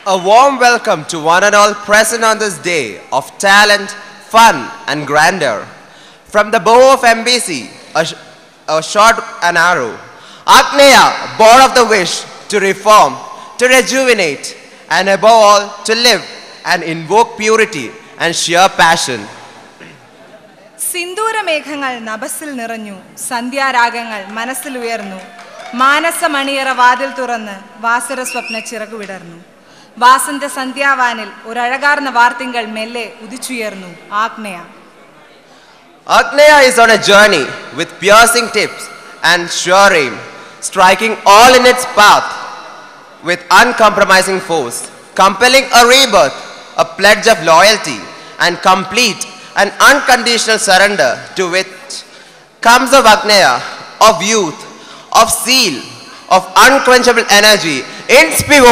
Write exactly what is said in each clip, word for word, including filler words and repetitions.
A warm welcome to one and all present on this day of talent, fun and grandeur. From the bow of M B C, a, sh a short and arrow, Agneya, born of the wish to reform, to rejuvenate, and above all, to live and invoke purity and sheer passion. സിന്ദൂര മേഘങ്ങൾ നഭസിൽ നിറഞ്ഞു, സന്ധ്യാരാഗങ്ങൾ മനസ്സിൽ ഉയർന്നു, മാനസ മണിയറ വാതിൽ തുറന്ന് വാസര സ്വപ്ന ചിറകു വിടർന്നു. വാസന്ത സന്ധ്യാവാനിൽ ഒരഴകാർന്ന വാർത്തിങ്കൾ മെല്ലെ ഉദിച്ചുയർന്നു. ആഗ്നേയ. Agneya is on a journey with piercing tips and sure aim, striking all in its path with uncompromising force, compelling a rebirth, a pledge of loyalty, and complete and unconditional surrender to which comes of Agneya, of youth, of zeal, of unquenchable energy, inspivo.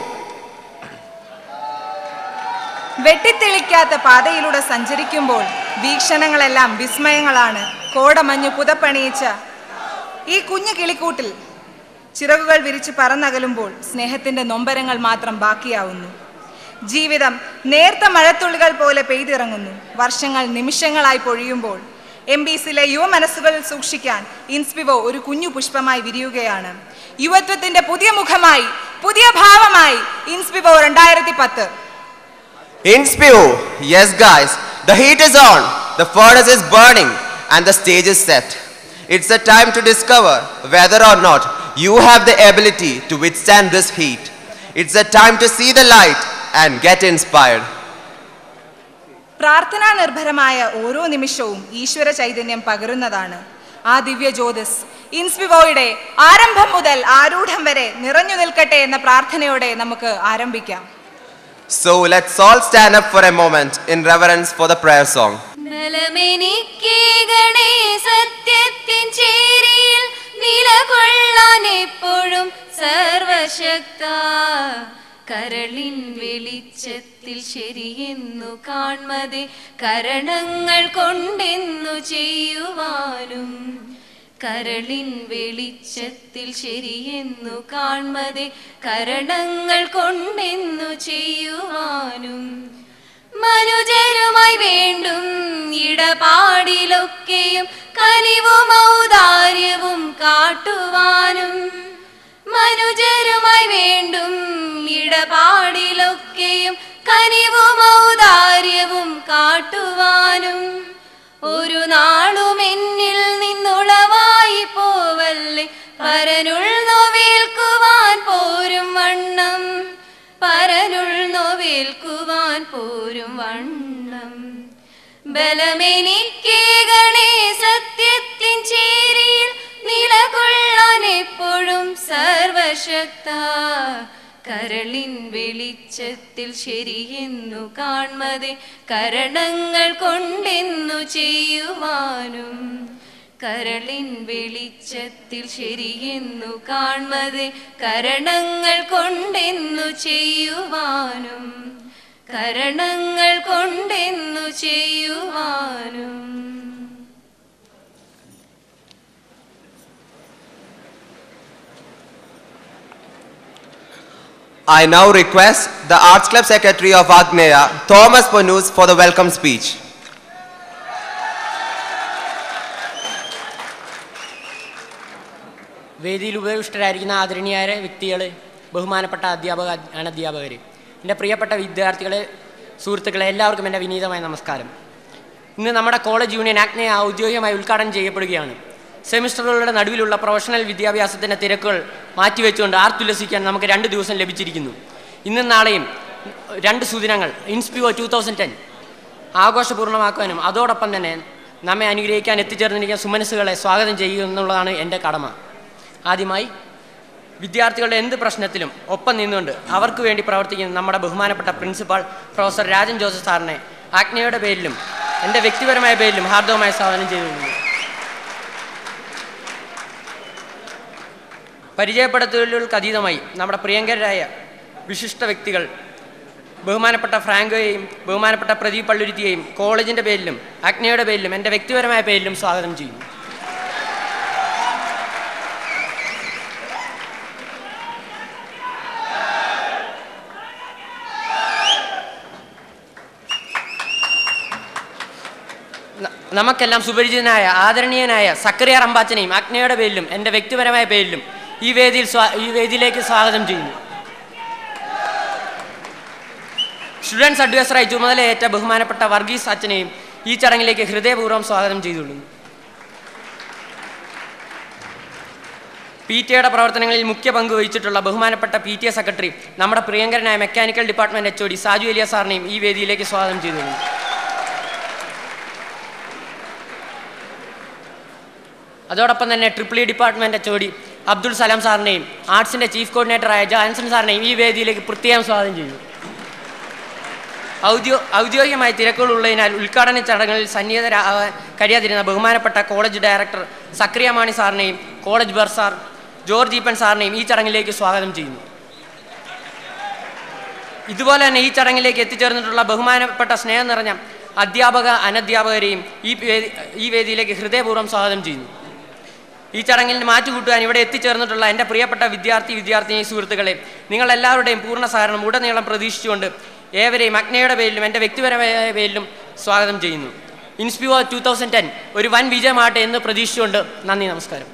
വെട്ടിത്തെളിക്കാത്ത പാതയിലൂടെ സഞ്ചരിക്കുമ്പോൾ വീക്ഷണങ്ങളെല്ലാം വിസ്മയങ്ങളാണ്. കോടമഞ്ഞു പുതപ്പണിയിച്ച ഈ കുഞ്ഞു കിളിക്കൂട്ടിൽ ചിറകുകൾ വിരിച്ച് പറന്നകലുമ്പോൾ സ്നേഹത്തിന്റെ നൊമ്പരങ്ങൾ മാത്രം ബാക്കിയാവുന്നു. ജീവിതം നേർത്ത മഴത്തുള്ളികൾ പോലെ പെയ്തിറങ്ങുന്നു. വർഷങ്ങൾ നിമിഷങ്ങളായി പൊഴിയുമ്പോൾ എം ബി സിയിലെ യുവ മനസ്സുകളിൽ സൂക്ഷിക്കാൻ ഇൻസ്പിവോ ഒരു കുഞ്ഞു പുഷ്പമായി വിരിയുകയാണ്. യുവത്വത്തിന്റെ പുതിയ മുഖമായി, പുതിയ ഭാവമായി ഇൻസ്പിവോ രണ്ടായിരത്തി പത്ത്. Inspivo, yes guys, the heat is on, the furnace is burning, and the stage is set. It's a time to discover whether or not you have the ability to withstand this heat. It's a time to see the light and get inspired. പ്രാർത്ഥനാ നിർഭരമായ ഓരോ നിമിഷവും ഈശ്വര ചൈതന്യം പകരുന്നതാണ്. ആ ദിവ്യ ജ്യോതിസ് ഇൻസ്പിവോയുടെ ആരംഭം മുതൽ ആരൂഢം വരെ നിറഞ്ഞു നിൽക്കട്ടെ എന്ന പ്രാർത്ഥനയോടെ നമുക്ക് ആരംഭിക്കാം. So let's all stand up for a moment in reverence for the prayer song. സത്യത്തിൻ ചേരിയിൽ നിലകൊള്ളാൻ എപ്പോഴും സർവശക്ത, കരളിൻ വെളിച്ചത്തിൽ ശരിയെന്നു കാൺമതേ കരണങ്ങൾ കൊണ്ടെന്നു ചെയ്യുവാനും, കരളിൻ വെളിച്ചത്തിൽ ശരിയെന്നു കാൺമതേ കരണങ്ങൾ കൊണ്ടെന്നു ചെയ്യുവാനും, മനുജരുമായി വേണ്ടും ഇടപാടിലൊക്കെയും കനിവും ഔദാര്യവും കാട്ടുവാനും, മനുജരുമായി വേണ്ടും ഇടപാടിലൊക്കെയും കനിവും ഔദാര്യവും കാട്ടുവാനും, ഒരു നാളും എന്നിൽ നിന്നുളവായി പോവല്ലേ പരനുൾ നോവേൽക്കുവാൻ പോരും വണ്ണം, പരനുൾ നോവേൽക്കുവാൻ പോരും വണ്ണം, ബലമെനിക്കേകണേ സത്യത്തിൻ ചേരിയിൽ നിലകൊള്ളാൻ എപ്പോഴും സർവശക്ത, കരളിൻ വെളിച്ചത്തിൽ ശരിയെന്നു കാൺമതേ കരണങ്ങൾ കൊണ്ടെന്നു ചെയ്യുവാനും, കരളിൻ വെളിച്ചത്തിൽ ശരിയെന്നു കാൺമതേ കരണങ്ങൾ കൊണ്ടെന്നു ചെയ്യുവാനും, കരണങ്ങൾ കൊണ്ടെന്നു ചെയ്യുവാനും. I now request the Arts Club Secretary of Agneya, Thomas Ponus, for the welcome speech. വേദിയിൽ ഉപവിഷ്ടരായിരിക്കുന്ന ആദരണീയരായ വ്യക്തികൾ, ബഹുമാനപ്പെട്ട അധ്യാപക അനധ്യാപകർ, എൻ്റെ പ്രിയപ്പെട്ട വിദ്യാർത്ഥികളെ, സുഹൃത്തുക്കളെ, എല്ലാവർക്കും എൻ്റെ വിനീതമായ നമസ്കാരം. ഇന്ന് നമ്മുടെ കോളേജ് യൂണിയൻ ആഗ്നേയ ഔദ്യോഗികമായി ഉദ്ഘാടനം ചെയ്യപ്പെടുകയാണ്. സെമിസ്റ്ററുകളുടെ നടുവിലുള്ള പ്രൊഫഷണൽ വിദ്യാഭ്യാസത്തിൻ്റെ തിരക്കുകൾ മാറ്റിവെച്ചുകൊണ്ട് ആർത്തുല്ലസിക്കാൻ നമുക്ക് രണ്ട് ദിവസം ലഭിച്ചിരിക്കുന്നു. ഇന്നും നാളെയും രണ്ട് സുദിനങ്ങൾ ഇൻസ്പിവോ ടു തൗസൻഡ് ടെൻ ആഘോഷപൂർണ്ണമാക്കാനും അതോടൊപ്പം തന്നെ നമ്മെ അനുഗ്രഹിക്കാൻ എത്തിച്ചേർന്നിരിക്കുന്ന സുമനസ്സുകളെ സ്വാഗതം ചെയ്യുക എന്നുള്ളതാണ് എൻ്റെ കടമ. ആദ്യമായി വിദ്യാർത്ഥികളുടെ എന്ത് പ്രശ്നത്തിലും ഒപ്പം നിന്നുകൊണ്ട് അവർക്ക് വേണ്ടി പ്രവർത്തിക്കുന്ന നമ്മുടെ ബഹുമാനപ്പെട്ട പ്രിൻസിപ്പാൾ പ്രൊഫസർ രാജൻ ജോസഫ് സാറിനെ ആഗ്നേയയുടെ പേരിലും എൻ്റെ വ്യക്തിപരമായ പേരിലും ഹാർദവമായി സ്വാഗതം ചെയ്തിരുന്നു. പരിചയപ്പെടുത്തലുകൾക്ക് അതീതമായി നമ്മുടെ പ്രിയങ്കരായ വിശിഷ്ട വ്യക്തികൾ ബഹുമാനപ്പെട്ട ഫ്രാങ്കോയെയും ബഹുമാനപ്പെട്ട പ്രദീപ് പള്ളുരുത്തിയെയും കോളേജിൻ്റെ പേരിലും ആഗ്നേയയുടെ പേരിലും എൻ്റെ വ്യക്തിപരമായ പേരിലും സ്വാഗതം ചെയ്യുന്നു. നമുക്കെല്ലാം സുപരിചിതനായ ആദരണീയനായ സക്കറിയ റമ്പാച്ചനെയും അഗ്നയുടെ പേരിലും എൻ്റെ വ്യക്തിപരമായ പേരിലും ഈ വേദിയിൽ ഈ വേദിയിലേക്ക് സ്വാഗതം ചെയ്യുന്നു. സ്റ്റുഡൻസ് അഡ്വൈസറായി ചുമതലയേറ്റ ബഹുമാനപ്പെട്ട വർഗീസ് അച്ഛനെയും ഈ ചടങ്ങിലേക്ക് ഹൃദയപൂർവ്വം സ്വാഗതം ചെയ്തുകൊള്ളുന്നു. പി ടി എയുടെ പ്രവർത്തനങ്ങളിൽ മുഖ്യ പങ്ക് വഹിച്ചിട്ടുള്ള ബഹുമാനപ്പെട്ട പി ടി എ സെക്രട്ടറി നമ്മുടെ പ്രിയങ്കരനായ mechanical department H O D Saju Eliya സാറിനെയും ഈ വേദിയിലേക്ക് സ്വാഗതം ചെയ്തുകൊള്ളുന്നു. അതോടൊപ്പം തന്നെ triple E department H O D Abdul Salam സാറിനെയും ആർട്സിൻ്റെ ചീഫ് കോർഡിനേറ്ററായ ജാൻസൺ സാറിനെയും ഈ വേദിയിലേക്ക് പ്രത്യേകം സ്വാഗതം ചെയ്യുന്നു. ഔദ്യോ ഔദ്യോഗികമായ തിരക്കുകളുള്ളതിനാൽ ഉദ്ഘാടന ചടങ്ങുകളിൽ സന്നിഹിതരാകാൻ കഴിയാതിരുന്ന ബഹുമാനപ്പെട്ട കോളേജ് ഡയറക്ടർ സക്രിയ മാണി സാറിനെയും college bursar George Eapen സാറിനെയും ഈ ചടങ്ങിലേക്ക് സ്വാഗതം ചെയ്യുന്നു. ഇതുപോലെ തന്നെ ഈ ചടങ്ങിലേക്ക് എത്തിച്ചേർന്നിട്ടുള്ള ബഹുമാനപ്പെട്ട സ്നേഹം നിറഞ്ഞ അധ്യാപക അനധ്യാപകരെയും ഈ വേദി ഈ വേദിയിലേക്ക് ഹൃദയപൂർവ്വം സ്വാഗതം ചെയ്യുന്നു. ഈ ചടങ്ങിൽ മാറ്റുകൂട്ടുവാൻ ഇവിടെ എത്തിച്ചേർന്നിട്ടുള്ള എൻ്റെ പ്രിയപ്പെട്ട വിദ്യാർത്ഥി വിദ്യാർത്ഥിനി സുഹൃത്തുക്കളെ, നിങ്ങളെല്ലാവരുടെയും പൂർണ്ണ സഹകരണം ഉടനീളം പ്രതീക്ഷിച്ചുകൊണ്ട് ഏവരെയും അഗ്നയുടെ പേരിലും എൻ്റെ വ്യക്തിപരമായ പേരിലും സ്വാഗതം ചെയ്യുന്നു. ഇൻസ്പിവോ ടു തൗസൻഡ് ടെൻ ഒരു വൻ വിജയമാകട്ടെ എന്ന് പ്രതീക്ഷിച്ചുകൊണ്ട് നന്ദി, നമസ്കാരം.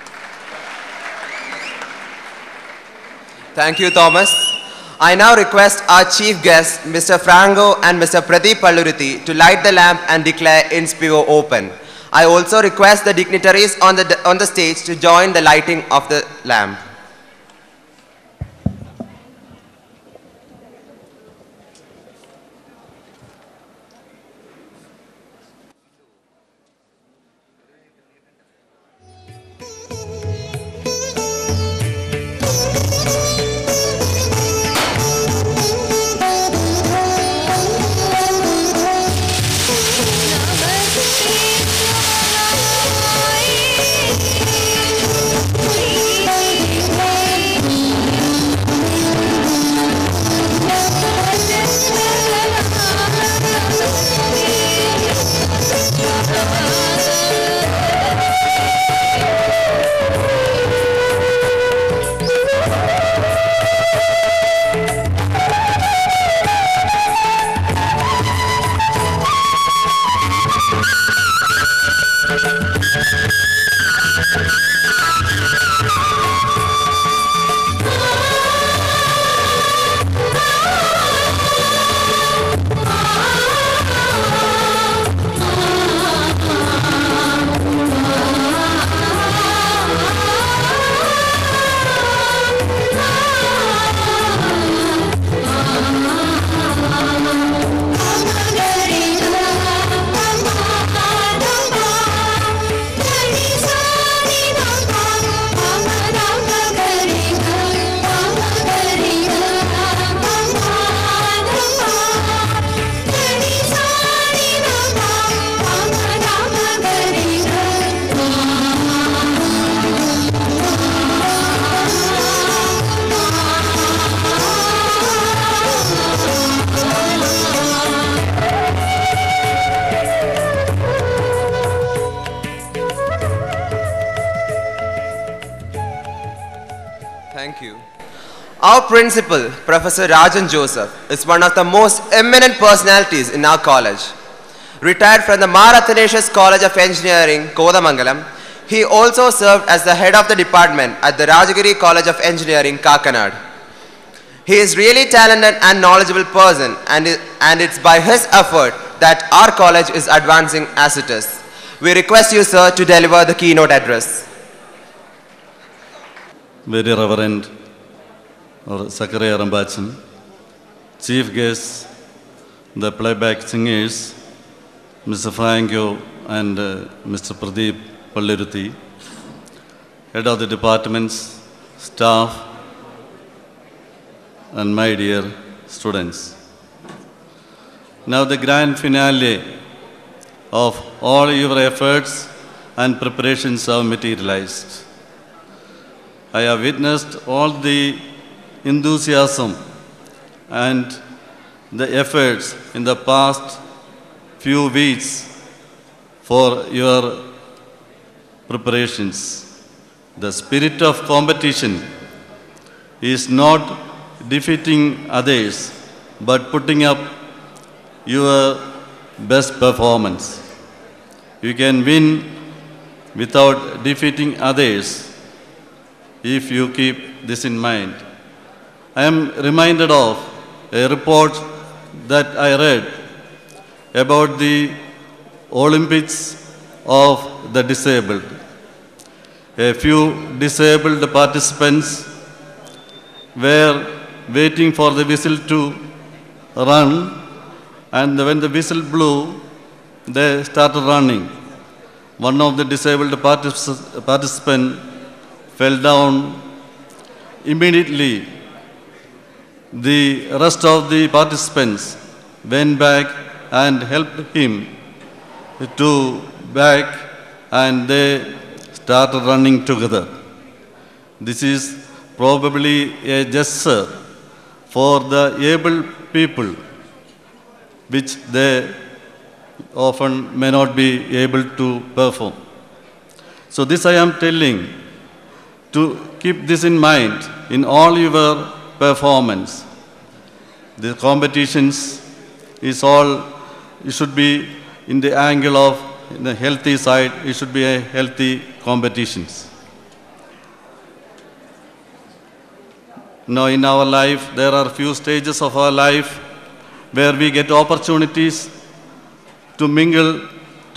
Thank you, Thomas. I now request our chief guests, Mister Franco and Mister Pradeep Palluruthi, to light the lamp and declare Inspivo open. I also request the dignitaries on the, on the stage to join the lighting of the lamp. Thank you. Our principal, Professor Rajan Joseph, is one of the most eminent personalities in our college. Retired from the Mar Athanasius College of Engineering, Kodamangalam, he also served as the head of the department at the Rajagiri College of Engineering, Kakanad. He is really talented and knowledgeable person, and, it, and it's by his effort that our college is advancing as it is. We request you, sir, to deliver the keynote address. Very Reverend Sakaria Rambachan, Chief Guests, the playback singers, Mister Franco and uh, Mister Pradeep Palluruthi, Head of the Departments, staff, and my dear students. Now the grand finale of all your efforts and preparations have materialized. I have witnessed all the enthusiasm and the efforts in the past few weeks for your preparations. The spirit of competition is not defeating others, but putting up your best performance. You can win without defeating others if you keep this in mind. I am reminded of a report that I read about the Olympics of the disabled. A few disabled participants were waiting for the whistle to run, and when the whistle blew, they started running. One of the disabled particip- participants fell down. Immediately, the rest of the participants went back and helped him to back, and they started running together. This is probably a gesture for the able people, which they often may not be able to perform. So this I am telling, to keep this in mind in all your performance. The competitions is all, it should be in the angle of in the healthy side, it should be a healthy competitions. Now in our life, there are few stages of our life where we get opportunities to mingle, to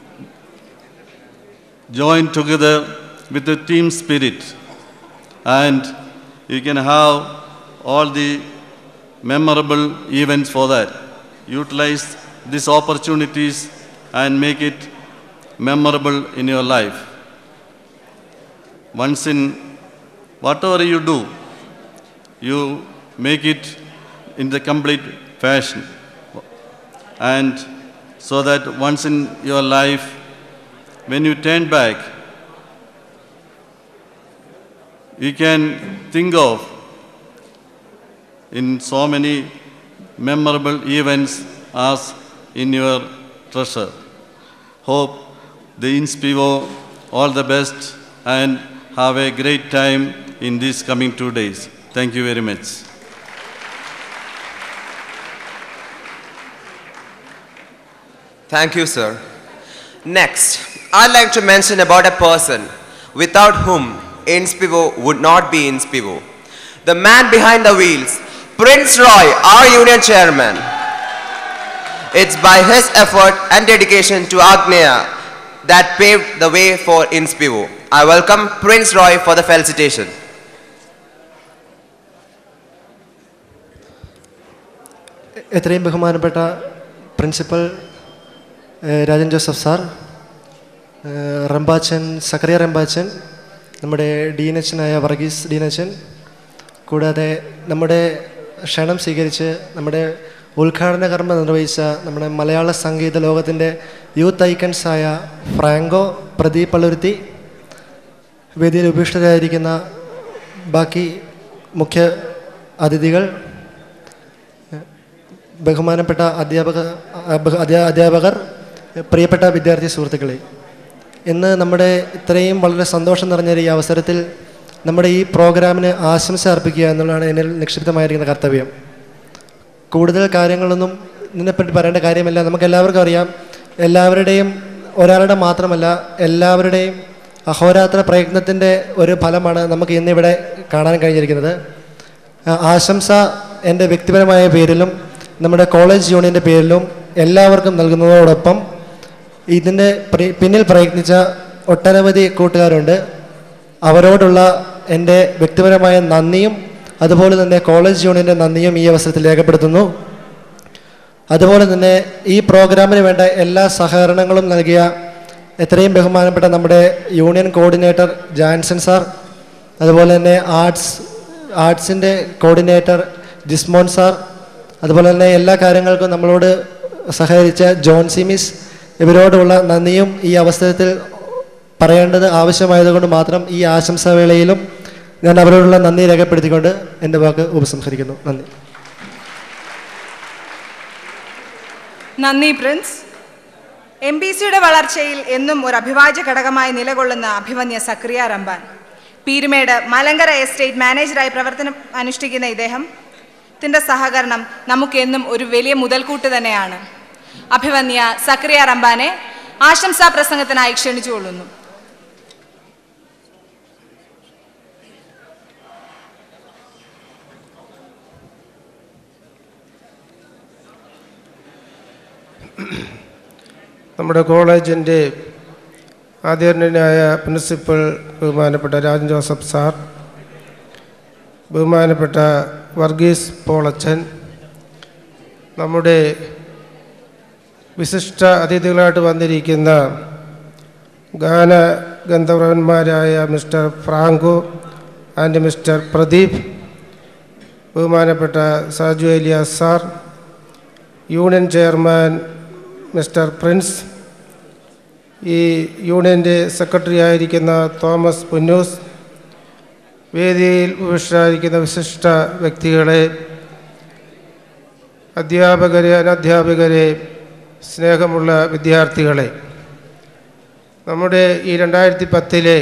join together with the team spirit. And you can have all the memorable events for that. Utilize these opportunities and make it memorable in your life. Once in whatever you do, you make it in the complete fashion. And so that once in your life, when you turn back, you can think of in so many memorable events as in your treasure. Hope the INSPIVO all the best and have a great time in these coming two days. Thank you very much. Thank you, sir. Next, I'd like to mention about a person without whom INSPIVO would not be INSPIVO. The man behind the wheels, Prince Roy, our union chairman. It's by his effort and dedication to Agneya that paved the way for INSPIVO. I welcome Prince Roy for the felicitation. എത്രയും ബഹുമാനപ്പെട്ട principal Rajan Joseph sir, റംബാച്ചൻ സക്കറിയ റംബാച്ചൻ, നമ്മുടെ ഡീനച്ചനായ വർഗീസ് ഡീനച്ചൻ, കൂടാതെ നമ്മുടെ ക്ഷണം സ്വീകരിച്ച് നമ്മുടെ ഉദ്ഘാടന കർമ്മം നിർവഹിച്ച നമ്മുടെ മലയാള സംഗീത ലോകത്തിൻ്റെ യൂത്ത് ഐക്കൺസായ ഫ്രാങ്കോ, പ്രദീപ് പള്ളുരുത്തി, വേദിയിൽ ഉപേക്ഷിതരായിരിക്കുന്ന ബാക്കി മുഖ്യ അതിഥികൾ, ബഹുമാനപ്പെട്ട അധ്യാപക അധ്യാപകർ, പ്രിയപ്പെട്ട വിദ്യാർത്ഥി സുഹൃത്തുക്കളെ, ഇന്ന് നമ്മുടെ ഇത്രയും വളരെ സന്തോഷം നിറഞ്ഞ ഈ അവസരത്തിൽ നമ്മുടെ ഈ പ്രോഗ്രാമിന് ആശംസ അർപ്പിക്കുക എന്നുള്ളതാണ് എന്നിൽ നിക്ഷിപ്തമായിരിക്കുന്ന കർത്തവ്യം. കൂടുതൽ കാര്യങ്ങളൊന്നും ഇതിനെപ്പറ്റി പറയേണ്ട കാര്യമില്ല. നമുക്കെല്ലാവർക്കും അറിയാം, എല്ലാവരുടെയും ഒരാളുടെ മാത്രമല്ല എല്ലാവരുടെയും അഹോരാത്ര പ്രയത്നത്തിൻ്റെ ഒരു ഫലമാണ് നമുക്ക് ഇന്നിവിടെ കാണാൻ കഴിഞ്ഞിരിക്കുന്നത്. ആശംസ എൻ്റെ വ്യക്തിപരമായ പേരിലും നമ്മുടെ കോളേജ് യൂണിയൻ്റെ പേരിലും എല്ലാവർക്കും നൽകുന്നതോടൊപ്പം ഇതിൻ്റെ പിന്നിൽ പ്രയത്നിച്ച ഒട്ടനവധി കൂട്ടുകാരുണ്ട്. അവരോടുള്ള എൻ്റെ വ്യക്തിപരമായ നന്ദിയും അതുപോലെ തന്നെ കോളേജ് യൂണിയൻ്റെ നന്ദിയും ഈ അവസരത്തിൽ രേഖപ്പെടുത്തുന്നു. അതുപോലെ തന്നെ ഈ പ്രോഗ്രാമിന് വേണ്ട എല്ലാ സഹകരണങ്ങളും നൽകിയ എത്രയും ബഹുമാനപ്പെട്ട നമ്മുടെ യൂണിയൻ കോർഡിനേറ്റർ ജാൻസൺ സാർ, അതുപോലെ തന്നെ ആർട്സ് ആർട്സിൻ്റെ കോർഡിനേറ്റർ ജിസ്മോൻ സാർ, അതുപോലെ തന്നെ എല്ലാ കാര്യങ്ങൾക്കും നമ്മളോട് സഹകരിച്ച ജോൺസി മിസ്, ഇവരോടുള്ള നന്ദിയും ഈ അവസരത്തിൽ പറയേണ്ടത് ആവശ്യമായതുകൊണ്ട് മാത്രം ഈ ആശംസാവേളയിലും ഞാൻ അവരോടുള്ള നന്ദി രേഖപ്പെടുത്തിക്കൊണ്ട് എൻ്റെ വാക്ക് ഉപസംഹരിക്കുന്നു. നന്ദി. നന്ദി പ്രിൻസ്. എം ബി സിയുടെ വളർച്ചയിൽ എന്നും ഒരു അഭിവാജ്യ ഘടകമായി നിലകൊള്ളുന്ന അഭിമന്യ സക്രിയ റംബാൻ, പീരുമേട് മലങ്കര എസ്റ്റേറ്റ് മാനേജറായി പ്രവർത്തനം അനുഷ്ഠിക്കുന്ന ഇദ്ദേഹത്തിൻ്റെ സഹകരണം നമുക്കെന്നും ഒരു വലിയ മുതൽക്കൂട്ട് തന്നെയാണ്. അഭിമന്യ സക്രിയ റംബാനെ ആശംസാ പ്രസംഗത്തിനായി ക്ഷണിച്ചുകൊള്ളുന്നു. നമ്മുടെ കോളേജിൻ്റെ ആദരണീയനായ പ്രിൻസിപ്പൽ ബഹുമാനപ്പെട്ട രാജൻ ജോസഫ് സാർ, ബഹുമാനപ്പെട്ട വർഗീസ് പോളച്ചൻ, നമ്മുടെ വിശിഷ്ട അതിഥികളായിട്ട് വന്നിരിക്കുന്ന ഗാന ഗന്ധർവന്മാരായ mister Franco and mister Pradeep, ബഹുമാനപ്പെട്ട Saju Elias sir, union chairman mister Prince, ഈ യൂണിയൻ്റെ സെക്രട്ടറി ആയിരിക്കുന്ന തോമസ് പുന്നൂസ്, വേദിയിൽ ഉപവിഷ്ടരായിരിക്കുന്ന വിശിഷ്ട വ്യക്തികളെ, അധ്യാപകരെ, അനധ്യാപകരെ, സ്നേഹമുള്ള വിദ്യാർത്ഥികളെ, നമ്മുടെ ഈ രണ്ടായിരത്തി പത്തിലെ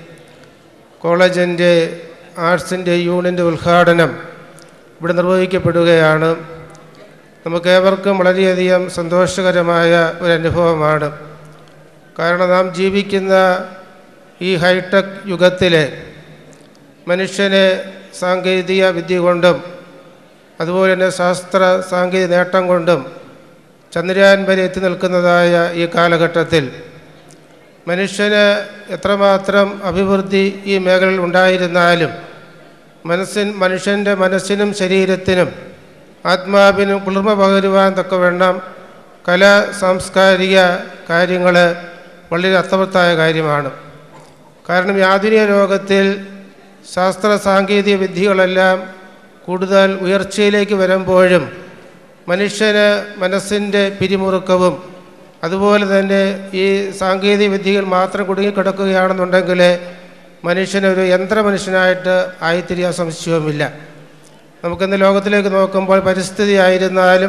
കോളേജിൻ്റെ ആർട്സിൻ്റെ യൂണിയൻ്റെ ഉദ്ഘാടനം ഇവിടെ നിർവഹിക്കപ്പെടുകയാണ്. നമുക്കേവർക്കും വളരെയധികം സന്തോഷകരമായ ഒരു അനുഭവമാണ്. കാരണം നാം ജീവിക്കുന്ന ഈ ഹൈടെക് യുഗത്തിലെ മനുഷ്യനെ സാങ്കേതിക വിദ്യ കൊണ്ടും അതുപോലെ തന്നെ ശാസ്ത്ര സാങ്കേതിക നേട്ടം കൊണ്ടും ചന്ദ്രയാൻ വരെ എത്തി നിൽക്കുന്നതായ ഈ കാലഘട്ടത്തിൽ മനുഷ്യന് എത്രമാത്രം അഭിവൃദ്ധി ഈ മേഖലയിൽ ഉണ്ടായിരുന്നാലും മനസ്സിൻ മനുഷ്യൻ്റെ മനസ്സിനും ശരീരത്തിനും ആത്മാവിനും കുളിർമ പകരുവാൻ തക്കവണ്ണം കല സാംസ്കാരിക കാര്യങ്ങൾ വളരെ അർത്ഥവത്തായ കാര്യമാണ്. കാരണം ഈ ആധുനിക ലോകത്തിൽ ശാസ്ത്ര സാങ്കേതിക വിദ്യകളെല്ലാം കൂടുതൽ ഉയർച്ചയിലേക്ക് വരുമ്പോഴും മനുഷ്യന് മനസ്സിൻ്റെ പിരിമുറുക്കവും അതുപോലെ തന്നെ ഈ സാങ്കേതിക വിദ്യകൾ മാത്രം കുടുങ്ങിക്കിടക്കുകയാണെന്നുണ്ടെങ്കിൽ മനുഷ്യനൊരു യന്ത്രമനുഷ്യനായിട്ട് ആയിത്തീരാൻ സംശയവുമില്ല. നമുക്കിന്ന് ലോകത്തിലേക്ക് നോക്കുമ്പോൾ പരിസ്ഥിതി ആയിരുന്നാലും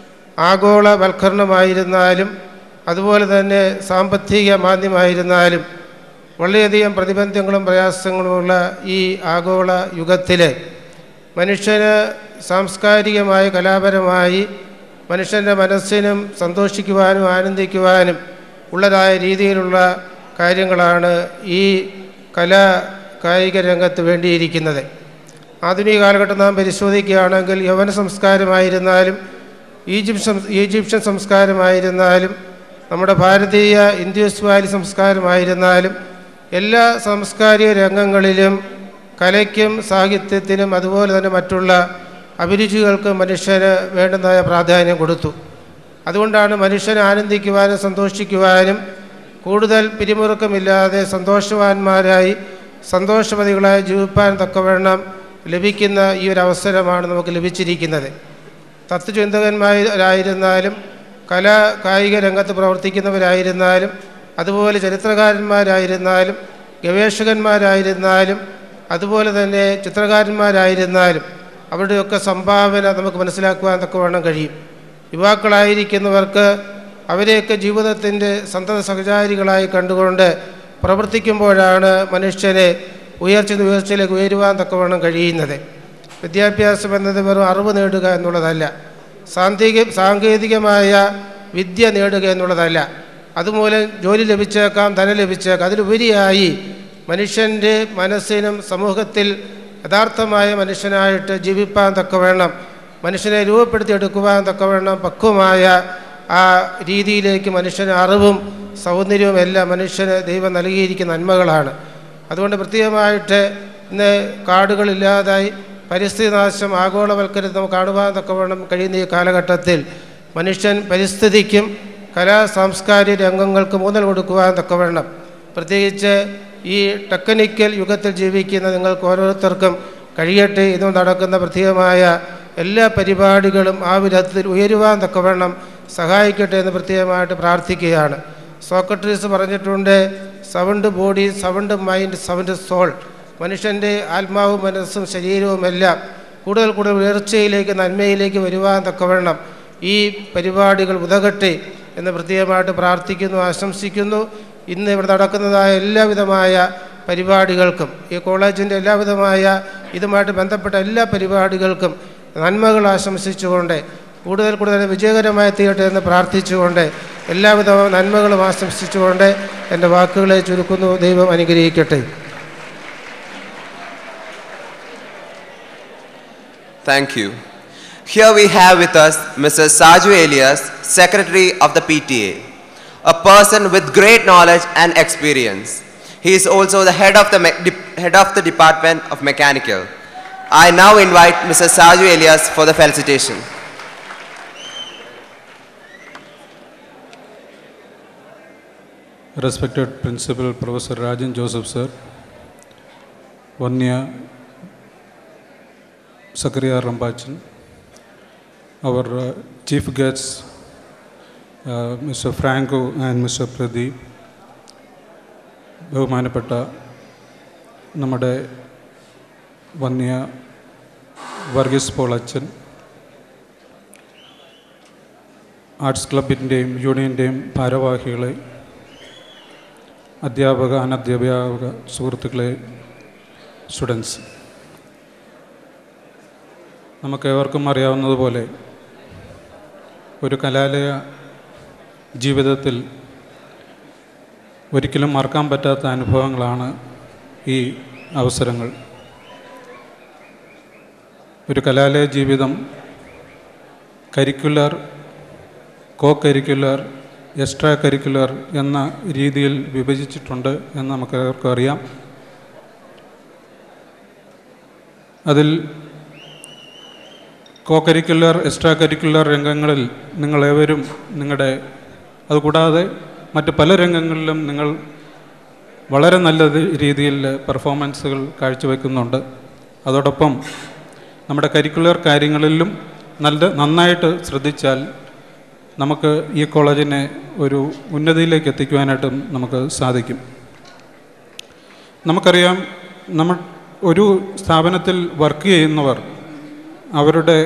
ആഗോളവൽക്കരണമായിരുന്നാലും അതുപോലെ തന്നെ സാമ്പത്തിക മാന്ദ്യമായിരുന്നാലും വളരെയധികം പ്രതിബന്ധങ്ങളും പ്രയാസങ്ങളുമുള്ള ഈ ആഗോള യുഗത്തിൽ മനുഷ്യന് സാംസ്കാരികമായി കലാപരമായി മനുഷ്യൻ്റെ മനസ്സിനും സന്തോഷിക്കുവാനും ആനന്ദിക്കുവാനും ഉള്ളതായ രീതിയിലുള്ള കാര്യങ്ങളാണ് ഈ കലാ കായിക രംഗത്ത് വേണ്ടിയിരിക്കുന്നത്. ആധുനിക കാലഘട്ടം നാം പരിശോധിക്കുകയാണെങ്കിൽ യവന സംസ്കാരമായിരുന്നാലും ഈജിപ്ഷ്യൻ ഈജിപ്ഷ്യൻ സംസ്കാരമായിരുന്നാലും നമ്മുടെ ഭാരതീയ ഇൻഡസ് വാലി സംസ്കാരമായിരുന്നാലും എല്ലാ സാംസ്കാരിക രംഗങ്ങളിലും കലയ്ക്കും സാഹിത്യത്തിനും അതുപോലെ തന്നെ മറ്റുള്ള അഭിരുചികൾക്കും മനുഷ്യന് വേണ്ടുന്നതായ പ്രാധാന്യം കൊടുത്തു. അതുകൊണ്ടാണ് മനുഷ്യനെ ആനന്ദിക്കുവാനും സന്തോഷിക്കുവാനും കൂടുതൽ പിരിമുറുക്കമില്ലാതെ സന്തോഷവാന്മാരായി സന്തോഷവതികളായി ജീവിപ്പാൻ തക്കവണ്ണം ലഭിക്കുന്ന ഈ ഒരു അവസരമാണ് നമുക്ക് ലഭിച്ചിരിക്കുന്നത്. തത്വചിന്തകന്മാരായിരുന്നാലും കലാ കായിക രംഗത്ത് പ്രവർത്തിക്കുന്നവരായിരുന്നാലും അതുപോലെ ചരിത്രകാരന്മാരായിരുന്നാലും ഗവേഷകന്മാരായിരുന്നാലും അതുപോലെ തന്നെ ചിത്രകാരന്മാരായിരുന്നാലും അവരുടെയൊക്കെ സംഭാവന നമുക്ക് മനസ്സിലാക്കുവാൻ തക്കവണ്ണം കഴിയും. യുവാക്കളായിരിക്കുന്നവർക്ക് അവരെയൊക്കെ ജീവിതത്തിൻ്റെ സന്തത സഹചാരികളായി കണ്ടുകൊണ്ട് പ്രവർത്തിക്കുമ്പോഴാണ് മനുഷ്യനെ ഉയർച്ച ഉയർച്ചയിലേക്ക് ഉയരുവാൻ തക്കവണ്ണം കഴിയുന്നത്. വിദ്യാഭ്യാസം എന്നത് വെറും അറിവ് നേടുക എന്നുള്ളതല്ല, സാങ്കേതിക സാങ്കേതികമായ വിദ്യ നേടുക എന്നുള്ളതല്ല. അതുമൂലം ജോലി ലഭിച്ചേക്കാം, ധനം ലഭിച്ചേക്കാം. അതിലുപരിയായി മനുഷ്യൻ്റെ മനസ്സിനും സമൂഹത്തിൽ യഥാർത്ഥമായ മനുഷ്യനായിട്ട് ജീവിപ്പാൻ തക്കവണ്ണം മനുഷ്യനെ രൂപപ്പെടുത്തിയെടുക്കുവാൻ തക്കവണ്ണം പക്വമായ ആ രീതിയിലേക്ക് മനുഷ്യന് അറിവും സൗന്ദര്യവും എല്ലാം മനുഷ്യന് ദൈവം നൽകിയിരിക്കുന്ന നന്മകളാണ്. അതുകൊണ്ട് പ്രത്യേകമായിട്ട് ഇന്ന് കാടുകളില്ലാതായി പരിസ്ഥിതി നാശം ആഗോളവൽക്കരണം നമുക്ക് കാണുവാൻ തക്കവണ്ണം കഴിയുന്ന ഈ കാലഘട്ടത്തിൽ മനുഷ്യൻ പരിസ്ഥിതിക്കും കലാ സാംസ്കാരിക രംഗങ്ങൾക്ക് ഊന്നൽ കൊടുക്കുവാൻ തക്കവണ്ണം പ്രത്യേകിച്ച് ഈ ടെക്നിക്കൽ യുഗത്തിൽ ജീവിക്കുന്ന നിങ്ങൾക്ക് ഓരോരുത്തർക്കും കഴിയട്ടെ. ഇന്ന് നടക്കുന്ന പ്രത്യേകമായ എല്ലാ പരിപാടികളും ആ വിധത്തിൽ ഉയരുവാൻ തക്കവണ്ണം സഹായിക്കട്ടെ എന്ന് പ്രത്യേകമായിട്ട് പ്രാർത്ഥിക്കുകയാണ്. സോക്രട്ടീസ് പറഞ്ഞിട്ടുണ്ട്, sound body, sound mind, sound soul. മനുഷ്യൻ്റെ ആത്മാവും മനസ്സും ശരീരവുമെല്ലാം കൂടുതൽ കൂടുതൽ ഉയർച്ചയിലേക്ക് നന്മയിലേക്ക് വരുവാൻ തക്കവണ്ണം ഈ പരിപാടികൾ ഉതകട്ടെ എന്ന് പ്രത്യേകമായിട്ട് പ്രാർത്ഥിക്കുന്നു, ആശംസിക്കുന്നു. ഇന്ന് ഇവിടെ നടക്കുന്നതായ എല്ലാവിധമായ പരിപാടികൾക്കും ഈ കോളേജിൻ്റെ എല്ലാവിധമായ ഇതുമായിട്ട് ബന്ധപ്പെട്ട എല്ലാ പരിപാടികൾക്കും നന്മകൾ ആശംസിച്ചുകൊണ്ട് കൂടുതൽ കൂടുതൽ വിജയകരമായി തീരട്ടെ എന്ന് പ്രാർത്ഥിച്ചുകൊണ്ട് എല്ലാവിധ നന്മകളും ആശംസിച്ചുകൊണ്ട് എൻ്റെ വാക്കുകളെ ചുരുക്കുന്നു. ദൈവം അനുഗ്രഹിക്കട്ടെ. Thank you. Here we have with us Mister Saju Elias, Secretary of the P T A, a person with great knowledge and experience. He is also the head of the, head of the Department of Mechanical. I now invite Mister Saju Elias for the felicitation. Respected Principal Professor Rajan Joseph Sir, Vanya Zakaria Rambachan, our uh, chief guests, uh, Mister Franco and Mister Pradeep, ബഹുമാനപ്പെട്ട നമ്മുടെ വന്യ Varghese Paul അച്ഛൻ, arts ക്ലബിൻ്റെയും യൂണിയൻ്റെയും ഭാരവാഹികളെ, അധ്യാപക അനധ്യാപക സുഹൃത്തുക്കളെ, students, നമുക്കേവർക്കും അറിയാവുന്നതുപോലെ ഒരു കലാലയ ജീവിതത്തിൽ ഒരിക്കലും മറക്കാൻ പറ്റാത്ത അനുഭവങ്ങളാണ് ഈ അവസരങ്ങൾ. ഒരു കലാലയ ജീവിതം curricular, co curricular, extra curricular എന്ന രീതിയിൽ വിഭജിച്ചിട്ടുണ്ട് എന്ന് നമുക്കെല്ലാവർക്കും അറിയാം. അതിൽ കോ കരിക്കുലർ, എക്സ്ട്രാ കരിക്കുലർ രംഗങ്ങളിൽ നിങ്ങളേവരും നിങ്ങളുടെ, അതുകൂടാതെ മറ്റ് പല രംഗങ്ങളിലും നിങ്ങൾ വളരെ നല്ല രീതിയിൽ പെർഫോമൻസുകൾ കാഴ്ചവെക്കുന്നുണ്ട്. അതോടൊപ്പം നമ്മുടെ കരിക്കുലർ കാര്യങ്ങളിലും നല്ല നന്നായിട്ട് ശ്രദ്ധിച്ചാൽ നമുക്ക് ഈ കോളേജിനെ ഒരു ഉന്നതിയിലേക്ക് എത്തിക്കുവാനായിട്ടും നമുക്ക് സാധിക്കും. നമുക്കറിയാം, നമ്മൾ ഒരു സ്ഥാപനത്തിൽ വർക്ക് ചെയ്യുന്നവർ അവരുടെ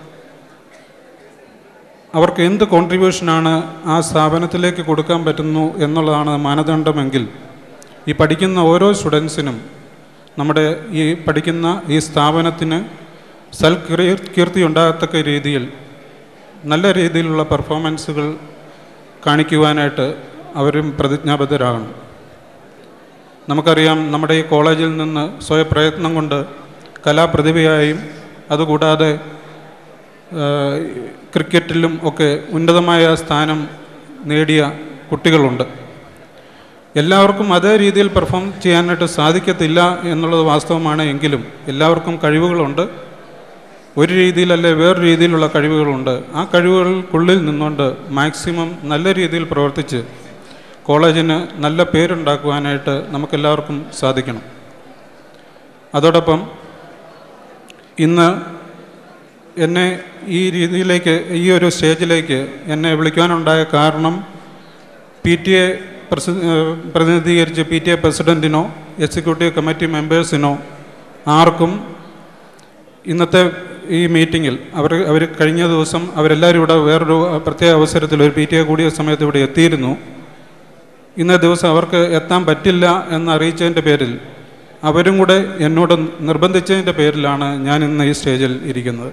അവർക്ക് എന്ത് കോൺട്രിബ്യൂഷനാണ് ആ സ്ഥാപനത്തിലേക്ക് കൊടുക്കാൻ പറ്റുന്നു എന്നുള്ളതാണ് മാനദണ്ഡമെങ്കിൽ, ഈ പഠിക്കുന്ന ഓരോ സ്റ്റുഡൻസിനും നമ്മുടെ ഈ പഠിക്കുന്ന ഈ സ്ഥാപനത്തിന് സൽ കീർത്തി ഉണ്ടാകത്തക്ക രീതിയിൽ നല്ല രീതിയിലുള്ള പെർഫോമൻസുകൾ കാണിക്കുവാനായിട്ട് അവരും പ്രതിജ്ഞാബദ്ധരാകണം. നമുക്കറിയാം, നമ്മുടെ ഈ കോളേജിൽ നിന്ന് സ്വയപ്രയത്നം കൊണ്ട് കലാപ്രതിഭയായും അതുകൂടാതെ ക്രിക്കറ്റിലും ഒക്കെ ഉന്നതമായ സ്ഥാനം നേടിയ കുട്ടികളുണ്ട്. എല്ലാവർക്കും അതേ രീതിയിൽ പെർഫോം ചെയ്യാനായിട്ട് സാധിക്കത്തില്ല എന്നുള്ളത് വാസ്തവമാണ്. എങ്കിലും എല്ലാവർക്കും കഴിവുകളുണ്ട്. ഒരു രീതിയിലല്ലേ വേറെ രീതിയിലുള്ള കഴിവുകളുണ്ട്. ആ കഴിവുകൾക്കുള്ളിൽ നിന്നുകൊണ്ട് മാക്സിമം നല്ല രീതിയിൽ പ്രവർത്തിച്ച് കോളേജിന് നല്ല പേരുണ്ടാക്കുവാനായിട്ട് നമുക്കെല്ലാവർക്കും സാധിക്കണം. അതോടൊപ്പം ഇന്ന് എന്നെ ഈ രീതിയിലേക്ക്, ഈ ഒരു സ്റ്റേജിലേക്ക് എന്നെ വിളിക്കുവാനുണ്ടായ കാരണം, പി ടി എ പ്രസി പ്രതിനിധീകരിച്ച് പി ടി എ പ്രസിഡൻറ്റിനോ എക്സിക്യൂട്ടീവ് കമ്മിറ്റി മെമ്പേഴ്സിനോ ആർക്കും ഇന്നത്തെ ഈ മീറ്റിങ്ങിൽ അവർ അവർ കഴിഞ്ഞ ദിവസം അവരെല്ലാവരും ഇവിടെ വേറൊരു പ്രത്യേക അവസരത്തിൽ ഒരു പി ടി എ കൂടിയ സമയത്ത് ഇവിടെ എത്തിയിരുന്നു. ഇന്നേ ദിവസം അവർക്ക് എത്താൻ പറ്റില്ല എന്നറിയിച്ചതിൻ്റെ പേരിൽ അവരും കൂടെ എന്നോട് നിർബന്ധിച്ചതിൻ്റെ പേരിലാണ് ഞാൻ ഇന്ന് ഈ സ്റ്റേജിൽ ഇരിക്കുന്നത്.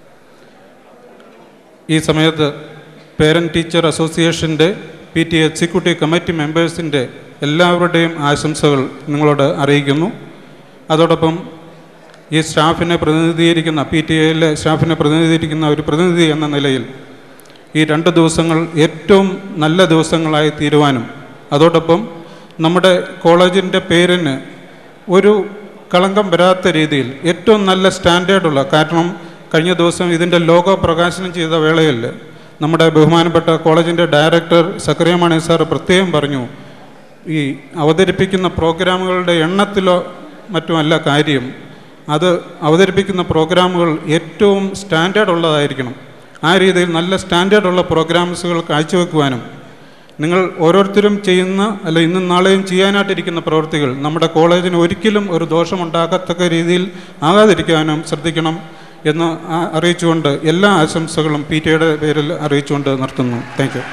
ഈ സമയത്ത് പേരൻറ്റ് ടീച്ചർ അസോസിയേഷൻ്റെ പി ടി എക്സിക്യൂട്ടീവ് കമ്മിറ്റി മെമ്പേഴ്സിൻ്റെ എല്ലാവരുടെയും ആശംസകൾ നിങ്ങളോട് അറിയിക്കുന്നു. അതോടൊപ്പം ഈ സ്റ്റാഫിനെ പ്രതിനിധീകരിക്കുന്ന, പി ടി എയിലെ സ്റ്റാഫിനെ പ്രതിനിധീകരിക്കുന്ന ഒരു പ്രതിനിധി എന്ന നിലയിൽ ഈ രണ്ട് ദിവസങ്ങൾ ഏറ്റവും നല്ല ദിവസങ്ങളായി തീരുവാനും, അതോടൊപ്പം നമ്മുടെ കോളേജിൻ്റെ പേരിന് ഒരു കളങ്കം വരാത്ത രീതിയിൽ ഏറ്റവും നല്ല സ്റ്റാൻഡേർഡുള്ള, കാരണം കഴിഞ്ഞ ദിവസം ഇതിൻ്റെ ലോഗോ പ്രകാശനം ചെയ്ത വേളയിൽ നമ്മുടെ ബഹുമാനപ്പെട്ട കോളേജിൻ്റെ ഡയറക്ടർ സക്കറിയ മാണി സാർ പ്രത്യേകം പറഞ്ഞു, ഈ അവതരിപ്പിക്കുന്ന പ്രോഗ്രാമുകളുടെ എണ്ണത്തിലോ മറ്റുമല്ല കാര്യം, അത് അവതരിപ്പിക്കുന്ന പ്രോഗ്രാമുകൾ ഏറ്റവും സ്റ്റാൻഡേർഡ് ഉള്ളതായിരിക്കണം. ആ രീതിയിൽ നല്ല സ്റ്റാൻഡേർഡുള്ള പ്രോഗ്രാംസുകൾ കാഴ്ചവെക്കുവാനും, നിങ്ങൾ ഓരോരുത്തരും ചെയ്യുന്ന അല്ല ഇന്നും നാളെയും ചെയ്യാനായിട്ടിരിക്കുന്ന പ്രവൃത്തികൾ നമ്മുടെ കോളേജിന് ഒരിക്കലും ഒരു ദോഷമുണ്ടാകത്തക്ക രീതിയിൽ ആകാതിരിക്കാനും ശ്രദ്ധിക്കണം എന്ന് അറിയിച്ചുകൊണ്ട് എല്ലാ ആശംസകളും പി ടി എയുടെ പേരിൽ അറിയിച്ചുകൊണ്ട് നിർത്തുന്നു. Thank you.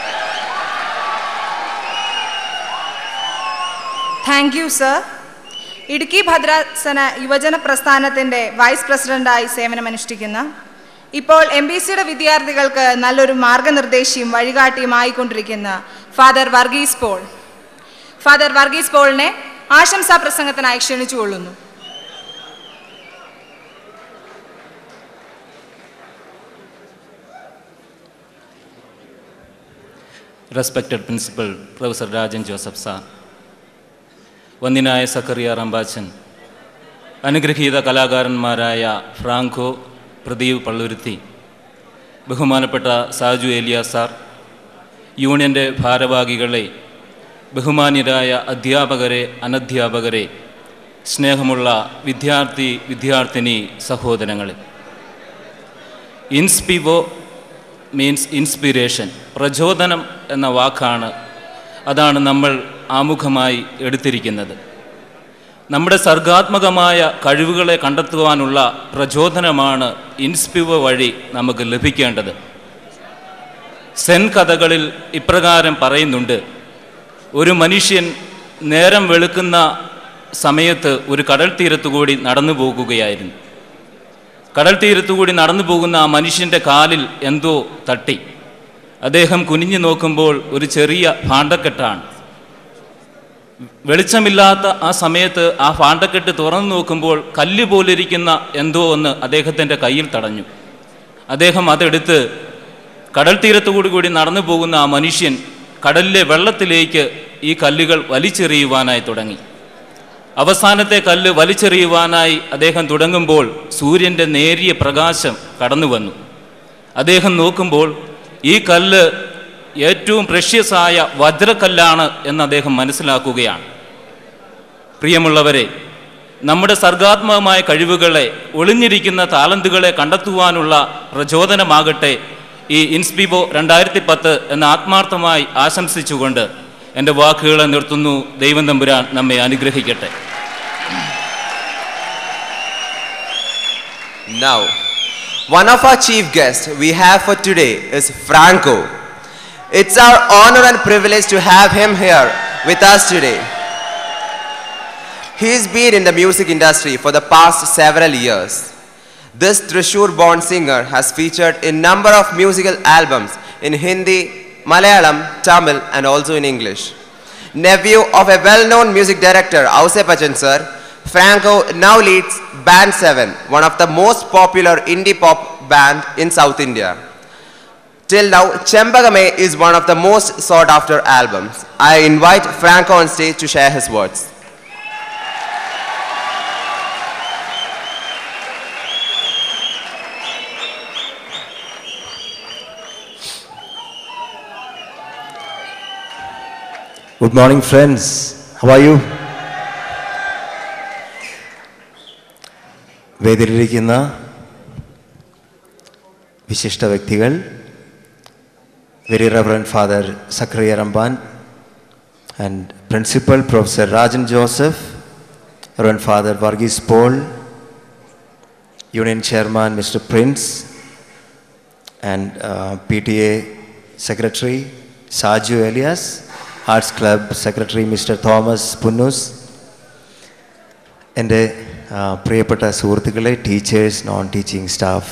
Thank you sir. Idukki ഭദ്രാസന യുവജന പ്രസ്ഥാനത്തിൻ്റെ വൈസ് പ്രസിഡൻ്റായി സേവനമനുഷ്ഠിക്കുന്ന ഇപ്പോൾ എം ബി സിയുടെ വിദ്യാർത്ഥികൾക്ക് നല്ലൊരു മാർഗനിർദ്ദേശിയും വഴികാട്ടിയും ആയിക്കൊണ്ടിരിക്കുന്ന father Varghese Paul father Varghese പോളിനെ ആശംസാ പ്രസംഗത്തിനായി ക്ഷണിച്ചുകൊള്ളുന്നു. Respected Principal Professor Rajan Joseph Sir, വന്ദിനായ Zacharia റമ്പാച്ചൻ, അനുഗ്രഹീത കലാകാരന്മാരായ ഫ്രാങ്കോ, പ്രദീപ് പള്ളുരുത്തി, ബഹുമാനപ്പെട്ട സാജു ഏലിയ സാർ, യൂണിയൻ്റെ ഭാരവാഹികളെ, ബഹുമാന്യരായ അധ്യാപകരെ, അനധ്യാപകരെ, സ്നേഹമുള്ള വിദ്യാർത്ഥി വിദ്യാർത്ഥിനി സഹോദരങ്ങളെ, ഇൻസ്പിവോ മീൻസ് ഇൻസ്പിരേഷൻ, പ്രചോദനം എന്ന വാക്കാണ്, അതാണ് നമ്മൾ ആമുഖമായി എടുത്തിരിക്കുന്നത്. നമ്മുടെ സർഗാത്മകമായ കഴിവുകളെ കണ്ടെത്തുവാനുള്ള പ്രചോദനമാണ് ഇൻസ്പിവോ വഴി നമുക്ക് ലഭിക്കേണ്ടത്. സെൻ കഥകളിൽ ഇപ്രകാരം പറയുന്നുണ്ട്, ഒരു മനുഷ്യൻ നേരം വെളുക്കുന്ന സമയത്ത് ഒരു കടൽ തീരത്തുകൂടി നടന്നു പോകുകയായിരുന്നു. കടൽ തീരത്തുകൂടി നടന്നു പോകുന്ന ആ മനുഷ്യൻ്റെ കാലിൽ എന്തോ തട്ടി. അദ്ദേഹം കുനിഞ്ഞു നോക്കുമ്പോൾ ഒരു ചെറിയ ഭാണ്ഡക്കെട്ടാണ്. വെളിച്ചമില്ലാത്ത ആ സമയത്ത് ആ ഭാണ്ഡക്കെട്ട് തുറന്നു നോക്കുമ്പോൾ കല്ല് പോലിരിക്കുന്ന എന്തോ ഒന്ന് അദ്ദേഹത്തിൻ്റെ കയ്യിൽ തടഞ്ഞു. അദ്ദേഹം അതെടുത്ത് കടൽ തീരത്തുകൂടി കൂടി നടന്നു പോകുന്ന ആ മനുഷ്യൻ കടലിലെ വെള്ളത്തിലേക്ക് ഈ കല്ലുകൾ വലിച്ചെറിയുവാനായി തുടങ്ങി. അവസാനത്തെ കല്ല് വലിച്ചെറിയുവാനായി അദ്ദേഹം തുടങ്ങുമ്പോൾ സൂര്യൻ്റെ നേരിയ പ്രകാശം കടന്നു വന്നു. അദ്ദേഹം നോക്കുമ്പോൾ ഈ കല്ല് ഏറ്റവും പ്രഷ്യസായ വജ്രക്കല്ലാണ് എന്ന് അദ്ദേഹം മനസ്സിലാക്കുകയാണ്. പ്രിയമുള്ളവരെ, നമ്മുടെ സർഗാത്മകമായ കഴിവുകളെ, ഒളിഞ്ഞിരിക്കുന്ന താലന്തുകളെ കണ്ടെത്തുവാനുള്ള പ്രചോദനമാകട്ടെ ഈ ഇൻസ്പിവോ രണ്ടായിരത്തി പത്ത് എന്ന ആത്മാർത്ഥമായി ആശംസിച്ചുകൊണ്ട് എൻ്റെ വാക്കുകളെ നിർത്തുന്നു. ദൈവം തമ്പുരാൻ നമ്മെ അനുഗ്രഹിക്കട്ടെ. Now, one of our chief guests we have for today is Franco. It's our honor and privilege to have him here with us today. He's been in the music industry for the past several years. This Thrissur-born singer has featured in a number of musical albums in Hindi, Malayalam, Tamil and also in English. Nephew of a well-known music director, Ausepachan sir, Franco now leads Band seven, one of the most popular indie pop band in South India. Till now, Chembagame is one of the most sought after albums. I invite Franco on stage to share his words. Good morning, friends. How are you? വേദിയിലിരിക്കുന്ന വിശിഷ്ട വ്യക്തികൾ, very reverend father Zacharia Ramban and principal professor Rajan Joseph, reverend father Varghese Paul, union chairman mister Prince and P T A secretary Saju Elias, arts club secretary mister Thomas Punnoose, എൻ്റെ പ്രിയപ്പെട്ട സുഹൃത്തുക്കളെ, teachers, non teaching staff,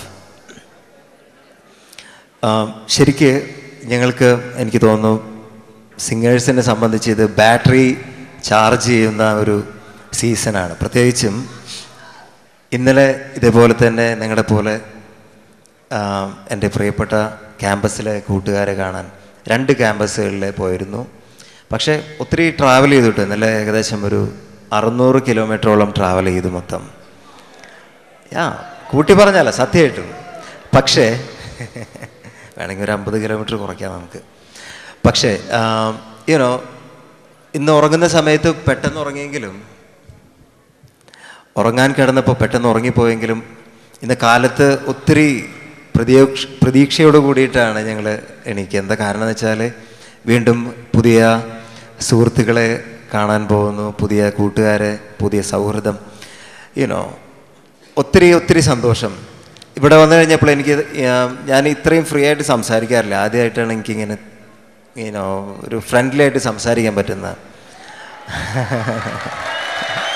ശരിക്ക് ഞങ്ങൾക്ക് എനിക്ക് തോന്നുന്നു സിംഗേഴ്സിനെ സംബന്ധിച്ച് ഇത് ബാറ്ററി ചാർജ് ചെയ്യുന്ന ഒരു സീസണാണ്. പ്രത്യേകിച്ചും ഇന്നലെ ഇതേപോലെ തന്നെ നിങ്ങളുടെ പോലെ എൻ്റെ പ്രിയപ്പെട്ട ക്യാമ്പസിലെ കൂട്ടുകാരെ കാണാൻ രണ്ട് ക്യാമ്പസുകളിൽ പോയിരുന്നു. പക്ഷേ ഒത്തിരി ട്രാവൽ ചെയ്തിട്ട് ഇന്നലെ ഏകദേശം ഒരു അറുന്നൂറ് കിലോമീറ്ററോളം ട്രാവൽ ചെയ്തു മൊത്തം. യാ കൂട്ടി പറഞ്ഞല്ല സത്യമായിട്ടും. പക്ഷേ വേണമെങ്കിൽ ഒരു അമ്പത് കിലോമീറ്റർ കുറയ്ക്കാം നമുക്ക്. പക്ഷേ യുനോ ഇന്ന് ഉറങ്ങുന്ന സമയത്ത് പെട്ടെന്ന് ഉറങ്ങിയെങ്കിലും, ഉറങ്ങാൻ കിടന്നപ്പോൾ പെട്ടെന്ന് ഉറങ്ങിപ്പോയെങ്കിലും ഇന്ന് കാലത്ത് ഒത്തിരി പ്രതീക്ഷ പ്രതീക്ഷയോട് കൂടിയിട്ടാണ് ഞങ്ങൾ എണീക്കുക. എന്താ കാരണം എന്ന് വെച്ചാൽ വീണ്ടും പുതിയ സുഹൃത്തുക്കളെ കാണാൻ പോകുന്നു, പുതിയ കൂട്ടുകാരെ, പുതിയ സൗഹൃദം, യുനോ ഒത്തിരി ഒത്തിരി സന്തോഷം. ഇവിടെ വന്നു കഴിഞ്ഞപ്പോൾ എനിക്ക് ഞാൻ ഇത്രയും ഫ്രീ ആയിട്ട് സംസാരിക്കാറില്ല. ആദ്യമായിട്ടാണ് എനിക്കിങ്ങനെ യുനോ ഒരു ഫ്രണ്ട്ലി ആയിട്ട് സംസാരിക്കാൻ പറ്റുന്ന.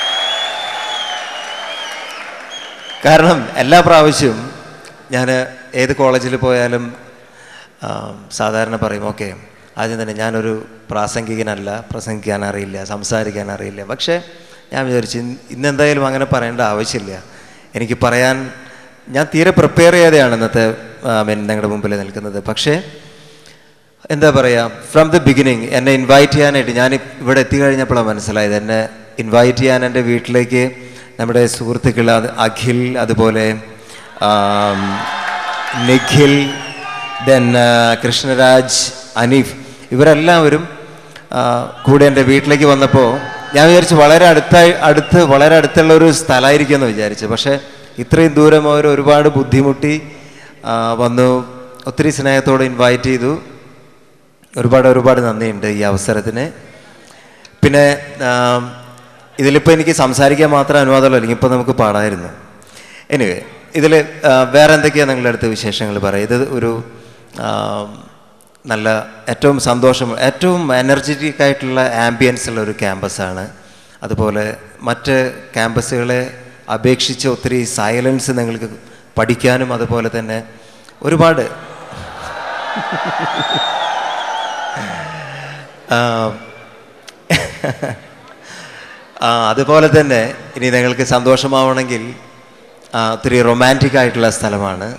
കാരണം എല്ലാ പ്രാവശ്യവും ഞാൻ ഏത് കോളേജിൽ പോയാലും സാധാരണ പറയും, ഓക്കെ ആദ്യം തന്നെ ഞാനൊരു പ്രാസംഗികനല്ല, പ്രസംഗിക്കാൻ അറിയില്ല, സംസാരിക്കാൻ അറിയില്ല. പക്ഷേ ഞാൻ വിചാരിച്ചു ഇന്നെന്തായാലും അങ്ങനെ പറയേണ്ട ആവശ്യമില്ല. എനിക്ക് പറയാൻ ഞാൻ തീരെ പ്രിപ്പയർ ചെയ്യാതെയാണ് ഇന്നത്തെ മീൻ നിങ്ങളുടെ മുമ്പിൽ നിൽക്കുന്നത്. പക്ഷേ എന്താ പറയുക, ഫ്രം ദ ബിഗിനിങ് എന്നെ ഇൻവൈറ്റ് ചെയ്യാനായിട്ട് ഞാൻ ഇവിടെ എത്തിക്കഴിഞ്ഞപ്പോഴാണ് മനസ്സിലായത്. എന്നെ ഇൻവൈറ്റ് ചെയ്യാൻ എൻ്റെ വീട്ടിലേക്ക് നമ്മുടെ സുഹൃത്തുക്കൾ അഖിൽ, അതുപോലെ നിഖിൽ, ദെൻ കൃഷ്ണരാജ്, അനീഫ്, ഇവരെല്ലാവരും കൂടെ എൻ്റെ വീട്ടിലേക്ക് വന്നപ്പോൾ ഞാൻ വിചാരിച്ചു വളരെ അടുത്തായി അടുത്ത് വളരെ അടുത്തുള്ള ഒരു സ്ഥലമായിരിക്കുമെന്ന് വിചാരിച്ചു. പക്ഷേ ഇത്രയും ദൂരം അവർ ഒരുപാട് ബുദ്ധിമുട്ടി വന്നു, ഒത്തിരി സ്നേഹത്തോടെ ഇൻവൈറ്റ് ചെയ്തു. ഒരുപാട് ഒരുപാട് നന്ദിയുണ്ട് ഈ അവസരത്തിന്. പിന്നെ ഇതിലിപ്പോൾ എനിക്ക് സംസാരിക്കാൻ മാത്രം അനുവാദമുള്ളൂ, അല്ലെങ്കിൽ ഇപ്പോൾ നമുക്ക് പാടായിരുന്നു. എനിവേ ഇതിൽ വേറെ എന്തൊക്കെയാണ് നിങ്ങളുടെ അടുത്ത് വിശേഷങ്ങൾ പറയുക. ഇത് ഒരു നല്ല ഏറ്റവും സന്തോഷം, ഏറ്റവും എനർജറ്റിക് ആയിട്ടുള്ള ആംബിയൻസ് ഉള്ള ഒരു ക്യാമ്പസാണ്. അതുപോലെ മറ്റ് ക്യാമ്പസുകളെ അപേക്ഷിച്ച് ഒത്തിരി സൈലൻസ് നിങ്ങൾക്ക് പഠിക്കാനും അതുപോലെ തന്നെ ഒരുപാട് അതുപോലെ തന്നെ ഇനി നിങ്ങൾക്ക് സന്തോഷമാവണമെങ്കിൽ ഒത്തിരി റൊമാൻറ്റിക് ആയിട്ടുള്ള സ്ഥലമാണ്.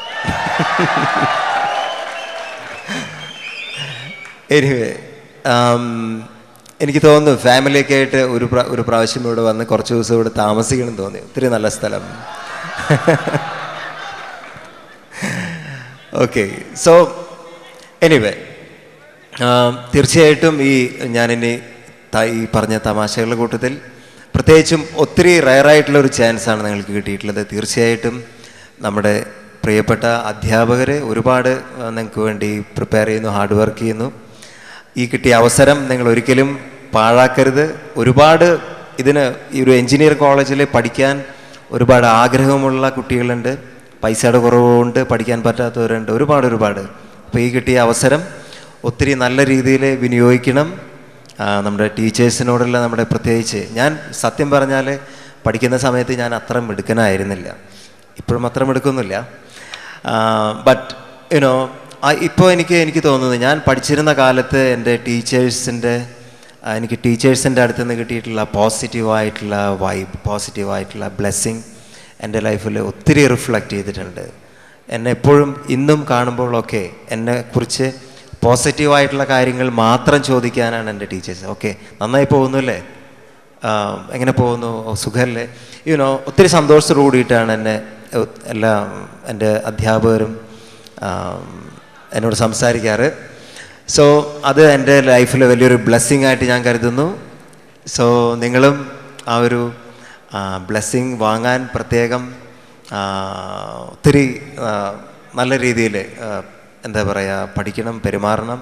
എനിവേ എനിക്ക് തോന്നുന്നു ഫാമിലിയൊക്കെ ആയിട്ട് ഒരു ഒരു പ്രാവശ്യം ഇവിടെ വന്ന് കുറച്ച് ദിവസം ഇവിടെ താമസിക്കണം തോന്നി. ഒത്തിരി നല്ല സ്ഥലം. ഓക്കെ, സോ എനിവേ തീർച്ചയായിട്ടും ഈ ഞാനിനി ഈ പറഞ്ഞ തമാശകളുടെ കൂട്ടത്തിൽ പ്രത്യേകിച്ചും ഒത്തിരി റയറായിട്ടുള്ളൊരു ചാൻസാണ് നിങ്ങൾക്ക് കിട്ടിയിട്ടുള്ളത്. തീർച്ചയായിട്ടും നമ്മുടെ പ്രിയപ്പെട്ട അധ്യാപകർ ഒരുപാട് നിങ്ങൾക്ക് വേണ്ടി പ്രിപ്പയർ ചെയ്യുന്നു, ഹാർഡ് വർക്ക് ചെയ്യുന്നു. ഈ കിട്ടിയ അവസരം നിങ്ങൾ ഒരിക്കലും പാഴാക്കരുത്. ഒരുപാട് ഇതിന് ഈ ഒരു എൻജിനീയർ കോളേജിൽ പഠിക്കാൻ ഒരുപാട് ആഗ്രഹമുള്ള കുട്ടികളുണ്ട്, പൈസയുടെ കുറവുകൊണ്ട് പഠിക്കാൻ പറ്റാത്തവരുണ്ട്, ഒരുപാട് ഒരുപാട്. അപ്പോൾ ഈ കിട്ടിയ അവസരം ഒത്തിരി നല്ല രീതിയിൽ വിനിയോഗിക്കണം. നമ്മുടെ ടീച്ചേഴ്സിനോടുള്ള നമ്മുടെ പ്രത്യേകിച്ച് ഞാൻ സത്യം പറഞ്ഞാൽ പഠിക്കുന്ന സമയത്ത് ഞാൻ അത്ര മിടുക്കനായിരുന്നില്ല, ഇപ്പോഴും അത്ര മിടുക്കൊന്നുമില്ല. ബട്ട് യുനോ ഇപ്പോൾ എനിക്ക് എനിക്ക് തോന്നുന്നത് ഞാൻ പഠിച്ചിരുന്ന കാലത്ത് എൻ്റെ ടീച്ചേഴ്സിൻ്റെ എനിക്ക് ടീച്ചേഴ്സിൻ്റെ അടുത്ത് നിന്ന് കിട്ടിയിട്ടുള്ള പോസിറ്റീവായിട്ടുള്ള വൈബ്, പോസിറ്റീവായിട്ടുള്ള ബ്ലെസ്സിങ് എൻ്റെ ലൈഫിൽ ഒത്തിരി റിഫ്ലക്റ്റ് ചെയ്തിട്ടുണ്ട്. എന്നെ എപ്പോഴും ഇന്നും കാണുമ്പോഴൊക്കെ എന്നെക്കുറിച്ച് പോസിറ്റീവായിട്ടുള്ള കാര്യങ്ങൾ മാത്രം ചോദിക്കാനാണ് എൻ്റെ ടീച്ചേഴ്സ്. ഓക്കെ, നന്നായി പോകുന്നു, എങ്ങനെ പോകുന്നു, സുഖമല്ലേ, യുനോ ഒത്തിരി സന്തോഷത്തോടു കൂടിയിട്ടാണ് എന്നെ എല്ലാ എൻ്റെ അധ്യാപകരും എന്നോട് സംസാരിക്കാറ്. സോ അത് എൻ്റെ ലൈഫിൽ വലിയൊരു ബ്ലെസ്സിങ് ആയിട്ട് ഞാൻ കരുതുന്നു. സോ നിങ്ങളും ആ ഒരു ബ്ലെസ്സിങ് വാങ്ങാൻ പ്രത്യേകം ഒത്തിരി നല്ല രീതിയിൽ എന്താ പറയുക പഠിക്കണം, പെരുമാറണം.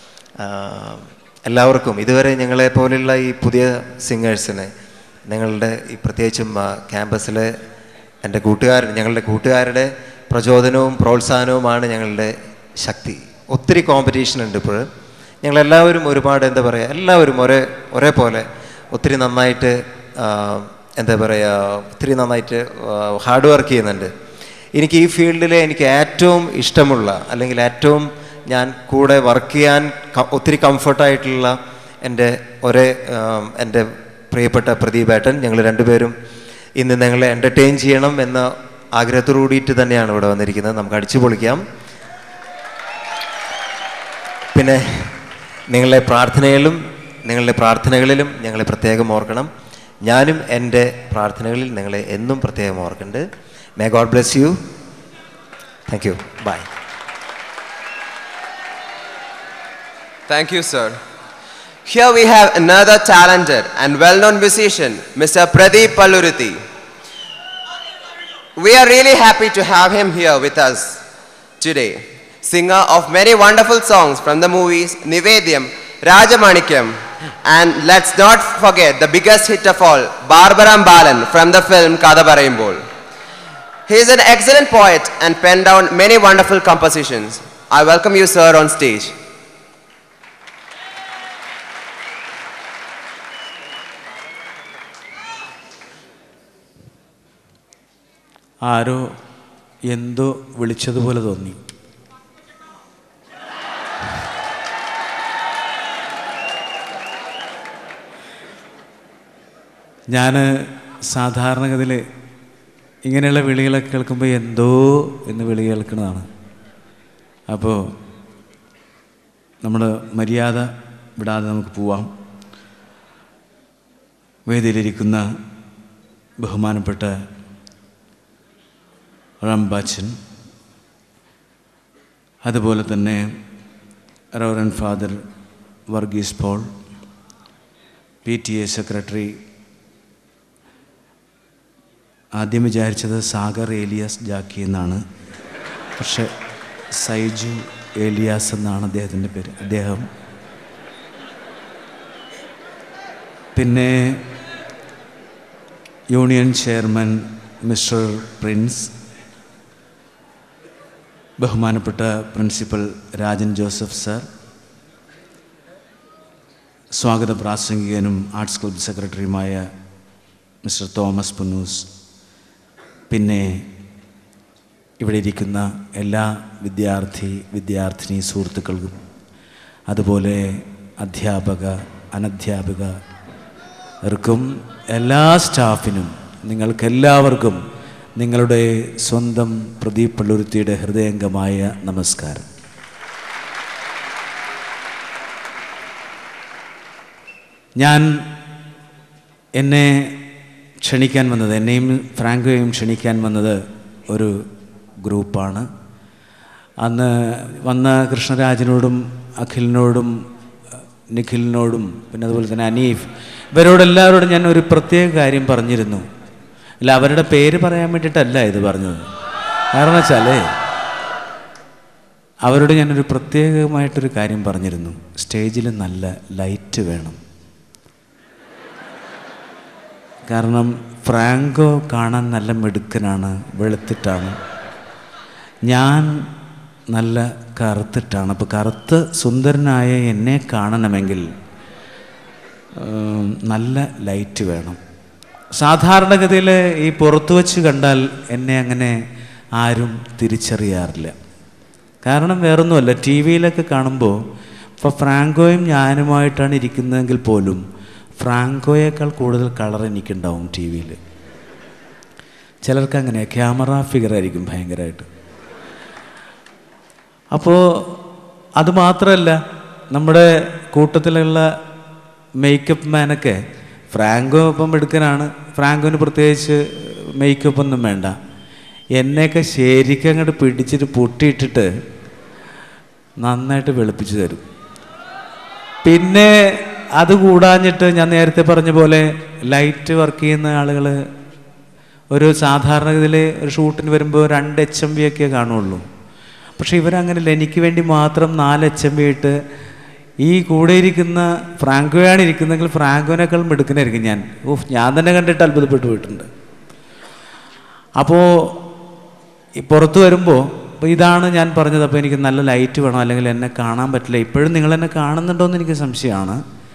എല്ലാവർക്കും ഇതുവരെ ഞങ്ങളെ പോലെയുള്ള ഈ പുതിയ സിംഗേഴ്സിനെ നിങ്ങളുടെ ഈ പ്രത്യേകിച്ചും ക്യാമ്പസിലെ എൻ്റെ കൂട്ടുകാർ ഞങ്ങളുടെ കൂട്ടുകാരുടെ പ്രചോദനവും പ്രോത്സാഹനവുമാണ് ഞങ്ങളുടെ ശക്തി. ഒത്തിരി കോമ്പറ്റീഷൻ ഉണ്ട് ഇപ്പോൾ. ഞങ്ങളെല്ലാവരും ഒരുപാട് എന്താ പറയുക എല്ലാവരും ഒരേ ഒരേപോലെ ഒത്തിരി നന്നായിട്ട് എന്താ പറയുക ഒത്തിരി നന്നായിട്ട് ഹാർഡ് വർക്ക് ചെയ്യുന്നുണ്ട്. എനിക്ക് ഈ ഫീൽഡിൽ എനിക്ക് ഏറ്റവും ഇഷ്ടമുള്ള അല്ലെങ്കിൽ ഏറ്റവും ഞാൻ കൂടെ വർക്ക് ചെയ്യാൻ ഒത്തിരി കംഫർട്ടായിട്ടുള്ള എൻ്റെ ഒരേ എൻ്റെ പ്രിയപ്പെട്ട പ്രദീപേട്ടൻ, ഞങ്ങൾ രണ്ടുപേരും ഇന്ന് നിങ്ങളെ എൻ്റർടൈൻ ചെയ്യണം എന്ന ആഗ്രഹത്തോടു കൂടിയിട്ട് തന്നെയാണ് ഇവിടെ വന്നിരിക്കുന്നത്. നമുക്ക് അടിച്ചു പൊളിക്കാം. പിന്നെ നിങ്ങളുടെ പ്രാർത്ഥനയിലും നിങ്ങളുടെ പ്രാർത്ഥനകളിലും ഞങ്ങളെ പ്രത്യേകം ഓർക്കണം. ഞാനും എൻ്റെ പ്രാർത്ഥനകളിൽ നിങ്ങളെ എന്നും പ്രത്യേകം ഓർക്കുന്നുണ്ട്. May God bless you. Thank you. Bye. Thank you, sir. Here we have another talented and well-known musician, Mister Pradeep Pallurthi. We are really happy to have him here with us today. Singer of many wonderful songs from the movies Nivedyam, Rajamanikyam, and let's not forget the biggest hit of all, Barbaram Balan from the film Kada Parayumbol. He is an excellent poet and penned down many wonderful compositions. I welcome you, sir, on stage. ആരോ എന്തോ വിളിച്ചതുപോലെ തോന്നി. ഞാൻ സാധാരണഗതിയിൽ ഇങ്ങനെയുള്ള വിളികളൊക്കെ കേൾക്കുമ്പോൾ എന്തോ എന്ന് വിളി കേൾക്കുന്നതാണ്. അപ്പോൾ നമ്മൾ മര്യാദ വിടാതെ നമുക്ക് പോവാം. വേദിയിലിരിക്കുന്ന ബഹുമാനപ്പെട്ട റംബാച്ചൻ, അതുപോലെ തന്നെ reverend father Varghese Paul, P T A secretary, ആദ്യം വിചാരിച്ചത് സാഗർ ഏലിയാസ് ജാക്കി എന്നാണ്, പക്ഷെ സൈജു ഏലിയാസ് എന്നാണ് അദ്ദേഹത്തിൻ്റെ പേര്. അദ്ദേഹം പിന്നെ യൂണിയൻ ചെയർമാൻ മിസ്റ്റർ പ്രിൻസ്, ബഹുമാനപ്പെട്ട പ്രിൻസിപ്പൽ രാജൻ ജോസഫ് സാർ, സ്വാഗത പ്രാസംഗികനും ആർട്സ് ക്ലബ് സെക്രട്ടറിയുമായ മിസ്റ്റർ തോമസ് പുന്നൂസ്, പിന്നെ ഇവിടെ ഇരിക്കുന്ന എല്ലാ വിദ്യാർത്ഥി വിദ്യാർത്ഥിനി സുഹൃത്തുക്കൾക്കും, അതുപോലെ അധ്യാപക അനധ്യാപകർക്കും എല്ലാ സ്റ്റാഫിനും നിങ്ങൾക്കെല്ലാവർക്കും നിങ്ങളുടെ സ്വന്തം പ്രദീപ് പള്ളുരുത്തിയുടെ ഹൃദയംഗമായ നമസ്കാരം. ഞാൻ എന്നെ ക്ഷണിക്കാൻ വന്നത്, എന്നെയും ഫ്രാങ്കോയും ക്ഷണിക്കാൻ വന്നത് ഒരു ഗ്രൂപ്പാണ്. അന്ന് വന്ന കൃഷ്ണരാജിനോടും അഖിലിനോടും നിഖിലിനോടും പിന്നെ അതുപോലെ തന്നെ അനീഫ്, ഇവരോടെല്ലാവരോടും ഞാൻ ഒരു പ്രത്യേക കാര്യം പറഞ്ഞിരുന്നു. അല്ല, അവരുടെ പേര് പറയാൻ വേണ്ടിയിട്ടല്ല ഇത് പറഞ്ഞത്. കാരണം വെച്ചാലേ അവരോട് ഞാനൊരു പ്രത്യേകമായിട്ടൊരു കാര്യം പറഞ്ഞിരുന്നു. സ്റ്റേജിൽ നല്ല ലൈറ്റ് വേണം. കാരണം ഫ്രാങ്കോ കാണാൻ നല്ല മിടുക്കനാണ്, വെളുത്തിട്ടാണ്. ഞാൻ നല്ല കറുത്തിട്ടാണ്. അപ്പോൾ കറുത്ത് സുന്ദരനായ എന്നെ കാണണമെങ്കിൽ നല്ല ലൈറ്റ് വേണം. സാധാരണഗതിയിൽ ഈ പുറത്തു വച്ച് കണ്ടാൽ എന്നെ അങ്ങനെ ആരും തിരിച്ചറിയാറില്ല. കാരണം വേറൊന്നുമല്ല, ടി വിയിലൊക്കെ കാണുമ്പോൾ ഇപ്പോൾ ഫ്രാങ്കോയും ഞാനുമായിട്ടാണ് ഇരിക്കുന്നതെങ്കിൽ പോലും ഫ്രാങ്കോയേക്കാൾ കൂടുതൽ കളർ എനിക്കുണ്ടാവും ടി വിയിൽ. ചിലർക്ക് അങ്ങനെ ക്യാമറ ഫിഗറായിരിക്കും ഭയങ്കരമായിട്ട്. അപ്പോൾ അതുമാത്രമല്ല, നമ്മുടെ കൂട്ടത്തിലുള്ള മേക്കപ്പ് മാനൊക്കെ ഫ്രാങ്കോ ഇപ്പം എടുക്കാനാണ്, ഫ്രാങ്കോന് പ്രത്യേകിച്ച് മേക്കപ്പ് ഒന്നും വേണ്ട. എന്നെയൊക്കെ ശരിക്കും അങ്ങോട്ട് പിടിച്ചിട്ട് പൊട്ടിയിട്ടിട്ട് നന്നായിട്ട് വെളുപ്പിച്ച് തരും. പിന്നെ അത് കൂടാഞ്ഞിട്ട് ഞാൻ നേരത്തെ പറഞ്ഞ പോലെ ലൈറ്റ് വർക്ക് ചെയ്യുന്ന ആളുകൾ ഒരു സാധാരണഗതിയിൽ ഒരു ഷൂട്ടിന് വരുമ്പോൾ രണ്ട് എച്ച് എം വി ഒക്കെ കാണുള്ളൂ. പക്ഷെ ഇവരങ്ങനെയല്ല, എനിക്ക് വേണ്ടി മാത്രം നാല് എച്ച് എം വി ഇട്ട് ഈ കൂടെ ഇരിക്കുന്ന ഫ്രാങ്കോയാണ് ഇരിക്കുന്നതെങ്കിൽ ഫ്രാങ്കോനേക്കാൾ മിടുക്കനായിരിക്കും ഞാൻ. ഓഹ്, ഞാൻ തന്നെ കണ്ടിട്ട് അത്ഭുതപ്പെട്ടു പോയിട്ടുണ്ട്. അപ്പോൾ ഈ പുറത്ത് വരുമ്പോൾ അപ്പോൾ ഇതാണ് ഞാൻ പറഞ്ഞത്. അപ്പോൾ എനിക്ക് നല്ല ലൈറ്റ് വേണം, അല്ലെങ്കിൽ എന്നെ കാണാൻ പറ്റില്ല. ഇപ്പോഴും നിങ്ങൾ എന്നെ കാണുന്നുണ്ടോ എന്ന് എനിക്ക് സംശയമാണ്.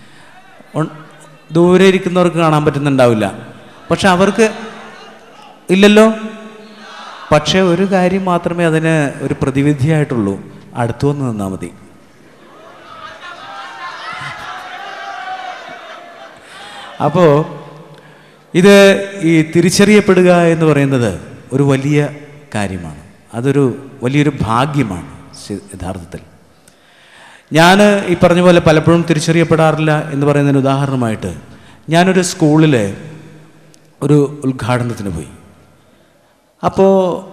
ദൂരെ ഇരിക്കുന്നവർക്ക് കാണാൻ പറ്റുന്നുണ്ടാവില്ല, പക്ഷെ അവർക്ക് ഇല്ലല്ലോ. പക്ഷേ ഒരു കാര്യം മാത്രമേ അതിന് ഒരു പ്രതിവിധിയായിട്ടുള്ളൂ, അടുത്തു വന്ന് നിന്നാൽ മതി. അപ്പോൾ ഇത് ഈ തിരിച്ചറിയപ്പെടുക എന്ന് പറയുന്നത് ഒരു വലിയ കാര്യമാണ്, അതൊരു വലിയൊരു ഭാഗ്യമാണ് യഥാർത്ഥത്തിൽ. ഞാൻ ഈ പറഞ്ഞ പോലെ പലപ്പോഴും തിരിച്ചറിയപ്പെടാറില്ല എന്ന് പറയുന്നതിന് ഉദാഹരണമായിട്ട് ഞാനൊരു സ്കൂളിലെ ഒരു ഉദ്ഘാടനത്തിന് പോയി. അപ്പോൾ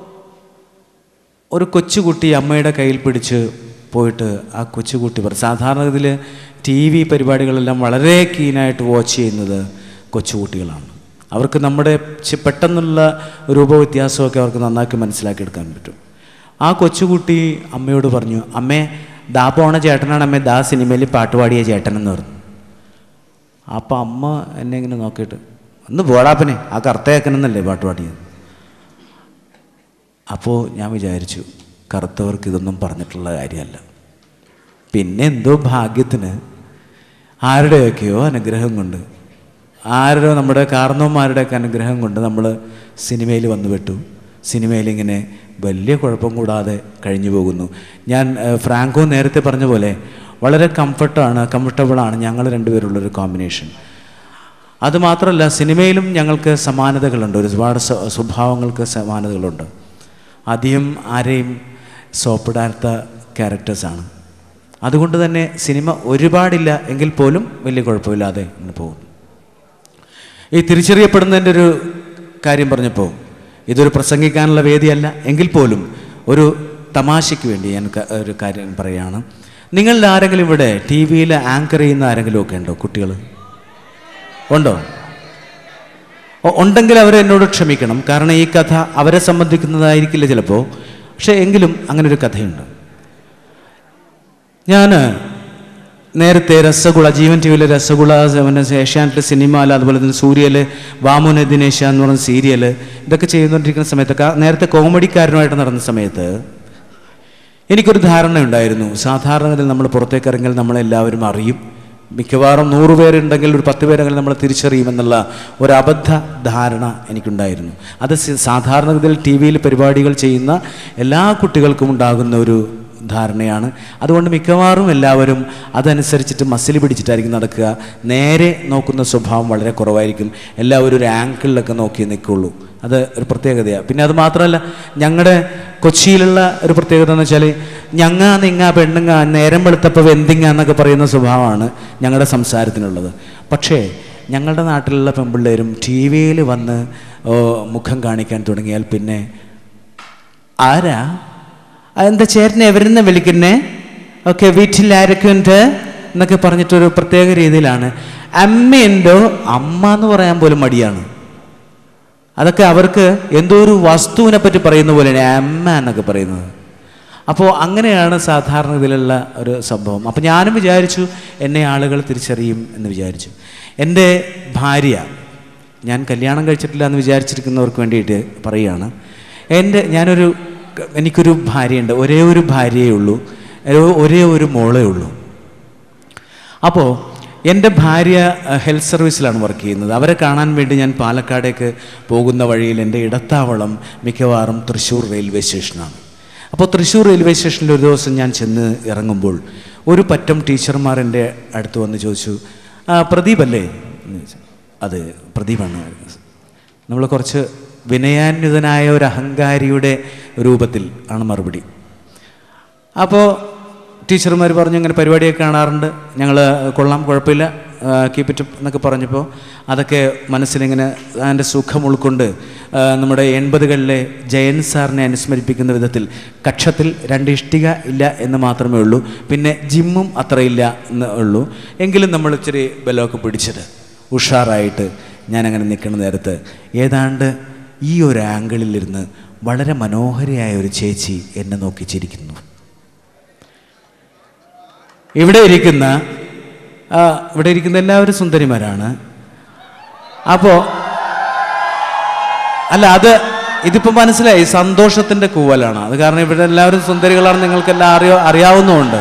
ഒരു കൊച്ചുകുട്ടി അമ്മയുടെ കയ്യിൽ പിടിച്ച് പോയിട്ട് ആ കൊച്ചുകുട്ടി പറഞ്ഞു, സാധാരണഗതിയിൽ ടി വി പരിപാടികളെല്ലാം വളരെ കീനായിട്ട് വാച്ച് ചെയ്യുന്നത് കൊച്ചുകുട്ടികളാണ്. അവർക്ക് നമ്മുടെ പെട്ടെന്നുള്ള രൂപവ്യത്യാസമൊക്കെ അവർക്ക് നന്നാക്കി മനസ്സിലാക്കിയെടുക്കാൻ പറ്റും. ആ കൊച്ചുകുട്ടി അമ്മയോട് പറഞ്ഞു, അമ്മേ ദാ പോണ ചേട്ടനാണ് അമ്മേ, ദാ സിനിമയിൽ പാട്ട് പാടിയ ചേട്ടനെന്ന് പറഞ്ഞു. അപ്പം അമ്മ എന്നെ ഇങ്ങനെ നോക്കിയിട്ട്, ഒന്ന് പോടാപ്പനെ, ആ കറുത്തേക്കനെന്നല്ലേ പാട്ട് പാടിയത്. അപ്പോൾ ഞാൻ വിചാരിച്ചു, കറുത്തവർക്ക് ഇതൊന്നും പറഞ്ഞിട്ടുള്ള കാര്യമല്ല. പിന്നെ എന്തോ ഭാഗ്യത്തിന് ആരുടെയൊക്കെയോ അനുഗ്രഹം കൊണ്ട്, ആരോ നമ്മുടെ കാരണവന്മാരുടെയൊക്കെ അനുഗ്രഹം കൊണ്ട് നമ്മൾ സിനിമയിൽ വന്നു പെട്ടു. സിനിമയിൽ ഇങ്ങനെ വലിയ കുഴപ്പം കൂടാതെ കഴിഞ്ഞു പോകുന്നു. ഞാൻ ഫ്രാങ്കോ നേരത്തെ പറഞ്ഞ പോലെ വളരെ കംഫർട്ടാണ് കംഫർട്ടബിളാണ് ഞങ്ങൾ രണ്ടുപേരുള്ളൊരു കോമ്പിനേഷൻ. അതുമാത്രമല്ല, സിനിമയിലും ഞങ്ങൾക്ക് സമാനതകളുണ്ട്, ഒരുപാട് സ്വഭാവങ്ങൾക്ക് സമാനതകളുണ്ട്. അധികം ആരെയും സോപ്പിടാത്ത ക്യാരക്ടേഴ്സാണ്. അതുകൊണ്ട് തന്നെ സിനിമ ഒരുപാടില്ല എങ്കിൽ പോലും വലിയ കുഴപ്പമില്ലാതെ ഇന്ന് പോകുന്നു. ഈ തിരിച്ചറിയപ്പെടുന്നതിൻ്റെ ഒരു കാര്യം പറഞ്ഞപ്പോൾ, ഇതൊരു പ്രസംഗിക്കാനുള്ള വേദിയല്ല എങ്കിൽ പോലും ഒരു തമാശയ്ക്ക് വേണ്ടി ഞാൻ ഒരു കാര്യം പറയുകയാണ്. നിങ്ങളിൽ ആരെങ്കിലും ഇവിടെ ടി വിയിൽ ആങ്കർ ചെയ്യുന്ന ആരെങ്കിലും ഒക്കെ ഉണ്ടോ? കുട്ടികൾ ഉണ്ടോ? ഉണ്ടെങ്കിൽ അവരെന്നോട് ക്ഷമിക്കണം. കാരണം ഈ കഥ അവരെ സംബന്ധിക്കുന്നതായിരിക്കില്ല ചിലപ്പോൾ, പക്ഷേ എങ്കിലും അങ്ങനെ ഒരു കഥയുണ്ട്. ഞാൻ നേരത്തെ രസഗുള, ജീവൻ ടി വിയിലെ രസഗുള, ഏഷ്യാനെറ്റിലെ സിനിമ, അതുപോലെ തന്നെ സൂര്യയിലെ വാമുന ദിനേശ എന്ന് പറയുന്ന സീരിയൽ, ഇതൊക്കെ ചെയ്തുകൊണ്ടിരിക്കുന്ന സമയത്തൊക്കെ നേരത്തെ കോമഡിക്കാരനുമായിട്ട് നടന്ന സമയത്ത് എനിക്കൊരു ധാരണ ഉണ്ടായിരുന്നു. സാധാരണഗതിയിൽ നമ്മൾ പുറത്തേക്ക് ഇറങ്ങിയാൽ നമ്മളെല്ലാവരും അറിയും, മിക്കവാറും നൂറ് പേരുണ്ടെങ്കിൽ ഒരു പത്ത് പേരെങ്കിലും നമ്മൾ തിരിച്ചറിയുമെന്നുള്ള ഒരു അബദ്ധ ധാരണ എനിക്കുണ്ടായിരുന്നു. അത് സാധാരണഗതിയിൽ ടി വിയിൽ പരിപാടികൾ ചെയ്യുന്ന എല്ലാ കുട്ടികൾക്കും ഉണ്ടാകുന്ന ഒരു ധാരണയാണ്. അതുകൊണ്ട് മിക്കവാറും എല്ലാവരും അതനുസരിച്ചിട്ട് മസിൽ പിടിച്ചിട്ടായിരിക്കും നടക്കുക. നേരെ നോക്കുന്ന സ്വഭാവം വളരെ കുറവായിരിക്കും. എല്ലാവരും ഒരു ആങ്കിളിലൊക്കെ നോക്കി നിൽക്കുള്ളൂ. അത് ഒരു പ്രത്യേകതയാണ്. പിന്നെ അത് മാത്രമല്ല, ഞങ്ങളുടെ കൊച്ചിയിലുള്ള ഒരു പ്രത്യേകത എന്ന് വെച്ചാൽ ഞങ്ങ നിങ്ങ പെണ്ണുങ്ങ നേരം വെളുത്തപ്പോൾ വെന്തിങ്ങ എന്നൊക്കെ പറയുന്ന സ്വഭാവമാണ് ഞങ്ങളുടെ സംസാരത്തിനുള്ളത്. പക്ഷേ ഞങ്ങളുടെ നാട്ടിലുള്ള പെൺപിള്ളേരും ടി വിയിൽ വന്ന് മുഖം കാണിക്കാൻ തുടങ്ങിയാൽ പിന്നെ ആരാ എന്താ ചേട്ടനെ എവരെന്ന് വിളിക്കുന്നേ, ഓക്കെ വീട്ടിൽ ആരൊക്കെ ഉണ്ട് എന്നൊക്കെ പറഞ്ഞിട്ടൊരു പ്രത്യേക രീതിയിലാണ്. അമ്മയുണ്ടോ? അമ്മ എന്ന് പറയാൻ പോലും മടിയാണ്. അതൊക്കെ അവർക്ക് എന്തോ ഒരു വസ്തുവിനെ പറ്റി പറയുന്ന പോലെയാണ് അമ്മ എന്നൊക്കെ പറയുന്നത്. അപ്പോൾ അങ്ങനെയാണ് സാധാരണ ഇതിലുള്ള ഒരു സംഭവം. അപ്പോൾ ഞാനും വിചാരിച്ചു എന്നെ ആളുകൾ തിരിച്ചറിയും എന്ന് വിചാരിച്ചു. എൻ്റെ ഭാര്യ, ഞാൻ കല്യാണം കഴിച്ചിട്ടില്ല എന്ന് വിചാരിച്ചിരിക്കുന്നവർക്ക് വേണ്ടിയിട്ട് പറയുകയാണ്. എൻ്റെ ഞാനൊരു എനിക്കൊരു ഭാര്യയുണ്ട്, ഒരേ ഒരു ഭാര്യയേ ഉള്ളൂ, ഒരേ ഒരു മോളേ ഉള്ളൂ. അപ്പോൾ എൻ്റെ ഭാര്യ ഹെൽത്ത് സർവീസിലാണ് വർക്ക് ചെയ്യുന്നത്. അവരെ കാണാൻ വേണ്ടി ഞാൻ പാലക്കാടേക്ക് പോകുന്ന വഴിയിൽ എൻ്റെ ഇടത്താവളം മിക്കവാറും തൃശ്ശൂർ റെയിൽവേ സ്റ്റേഷനാണ്. അപ്പോൾ തൃശ്ശൂർ റെയിൽവേ സ്റ്റേഷനിൽ ഒരു ദിവസം ഞാൻ ചെന്ന് ഇറങ്ങുമ്പോൾ ഒരു പറ്റം ടീച്ചർമാർ എൻ്റെ അടുത്ത് വന്ന് ചോദിച്ചു, പ്രദീപ് അല്ലേ? അത് പ്രദീപാണ്. നമ്മൾ കുറച്ച് വിനയാന്വിതനായ ഒരു അഹങ്കാരിയുടെ രൂപത്തിൽ ആണ് മറുപടി. അപ്പോൾ ടീച്ചർമാർ പറഞ്ഞു, ഇങ്ങനെ പരിപാടിയൊക്കെ കാണാറുണ്ട്, ഞങ്ങൾ കൊള്ളാം, കുഴപ്പമില്ല, കീപ്പ് ഇറ്റ് എന്നൊക്കെ പറഞ്ഞപ്പോൾ അതൊക്കെ മനസ്സിലിങ്ങനെ അതിൻ്റെ സുഖം ഉൾക്കൊണ്ട് നമ്മുടെ എൺപതുകളിലെ ജയൻ സാറിനെ അനുസ്മരിപ്പിക്കുന്ന വിധത്തിൽ കക്ഷത്തിൽ രണ്ട് ഇഷ്ടിക ഇല്ല എന്ന് മാത്രമേ ഉള്ളൂ, പിന്നെ ജിമ്മും അത്രയില്ല എന്ന് ഉള്ളൂ. എങ്കിലും നമ്മൾ ഇച്ചിരി ബലമൊക്കെ പിടിച്ചത് ഉഷാറായിട്ട് ഞാനങ്ങനെ നിൽക്കുന്ന നേരത്ത് ഏതാണ്ട് ഈ ഒരു ആംഗിളിലിരുന്ന് വളരെ മനോഹരയായ ഒരു ചേച്ചി എന്നെ നോക്കി ചിരിക്കുന്നു. ഇവിടെ ഇരിക്കുന്ന ഇവിടെ ഇരിക്കുന്ന എല്ലാവരും സുന്ദരിമാരാണ്. അപ്പോൾ അല്ല, അത് ഇതിപ്പോൾ മനസ്സിലായി, സന്തോഷത്തിൻ്റെ കൂവലാണ് അത്. കാരണം ഇവിടെ എല്ലാവരും സുന്ദരികളാണ്, നിങ്ങൾക്കെല്ലാം അറിയോ അറിയാവുന്നതുകൊണ്ട്.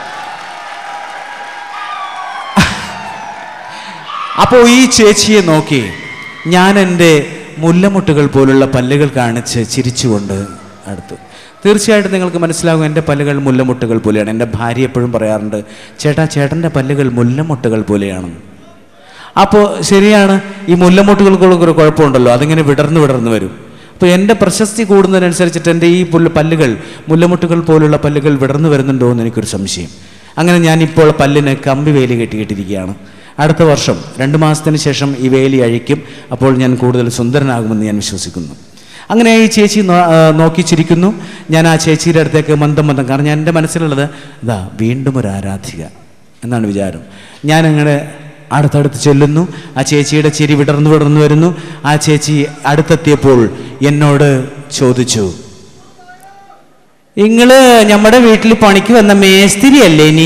അപ്പോൾ ഈ ചേച്ചിയെ നോക്കി ഞാൻ എൻ്റെ മുല്ലമുട്ടുകൾ പോലുള്ള പല്ലുകൾ കാണിച്ച് ചിരിച്ചുകൊണ്ട് അടുത്തു. തീർച്ചയായിട്ടും നിങ്ങൾക്ക് മനസ്സിലാകും എൻ്റെ പല്ലുകൾ മുല്ലമുട്ടുകൾ പോലെയാണ്. എൻ്റെ ഭാര്യ എപ്പോഴും പറയാറുണ്ട്, ചേട്ടാ ചേട്ടൻ്റെ പല്ലുകൾ മുല്ലമുട്ടുകൾ പോലെയാണെന്ന്. അപ്പോൾ ശരിയാണ്, ഈ മുല്ലമുട്ടുകൾക്കുള്ളൊരു കുഴപ്പമുണ്ടല്ലോ, അതിങ്ങനെ വിടർന്ന് വിടർന്ന് വരും. അപ്പോൾ എൻ്റെ പ്രശസ്തി കൂടുന്നതിനനുസരിച്ചിട്ട് എൻ്റെ ഈ പുല്ല് പല്ലുകൾ മുല്ലമുട്ടുകൾ പോലുള്ള പല്ലുകൾ വിടർന്നു വരുന്നുണ്ടോ എന്ന് എനിക്കൊരു സംശയം. അങ്ങനെ ഞാനിപ്പോൾ പല്ലിന് കമ്പി വേലി കെട്ടിയിട്ടിരിക്കുകയാണ്. അടുത്ത വർഷം രണ്ട് മാസത്തിന് ശേഷം ഈ വേലി അഴിക്കും. അപ്പോൾ ഞാൻ കൂടുതൽ സുന്ദരനാകുമെന്ന് ഞാൻ വിശ്വസിക്കുന്നു. അങ്ങനെ ഈ ചേച്ചി നോക്കി ചിരിക്കുന്നു. ഞാൻ ആ ചേച്ചിയുടെ അടുത്തേക്ക് മന്ദം മന്ദം, കാരണം ഞാൻ എൻ്റെ മനസ്സിലുള്ളത് ഇതാ വീണ്ടും ഒരു ആരാധിക എന്നാണ് വിചാരം. ഞാനങ്ങനെ അടുത്തടുത്ത് ചെല്ലുന്നു. ആ ചേച്ചിയുടെ ചിരി വിടർന്നു വിടർന്നു വരുന്നു. ആ ചേച്ചി അടുത്തെത്തിയപ്പോൾ എന്നോട് ചോദിച്ചു, നിങ്ങള് നമ്മുടെ വീട്ടിൽ പണിക്ക് വന്ന മേസ്തിരി അല്ലേ നീ?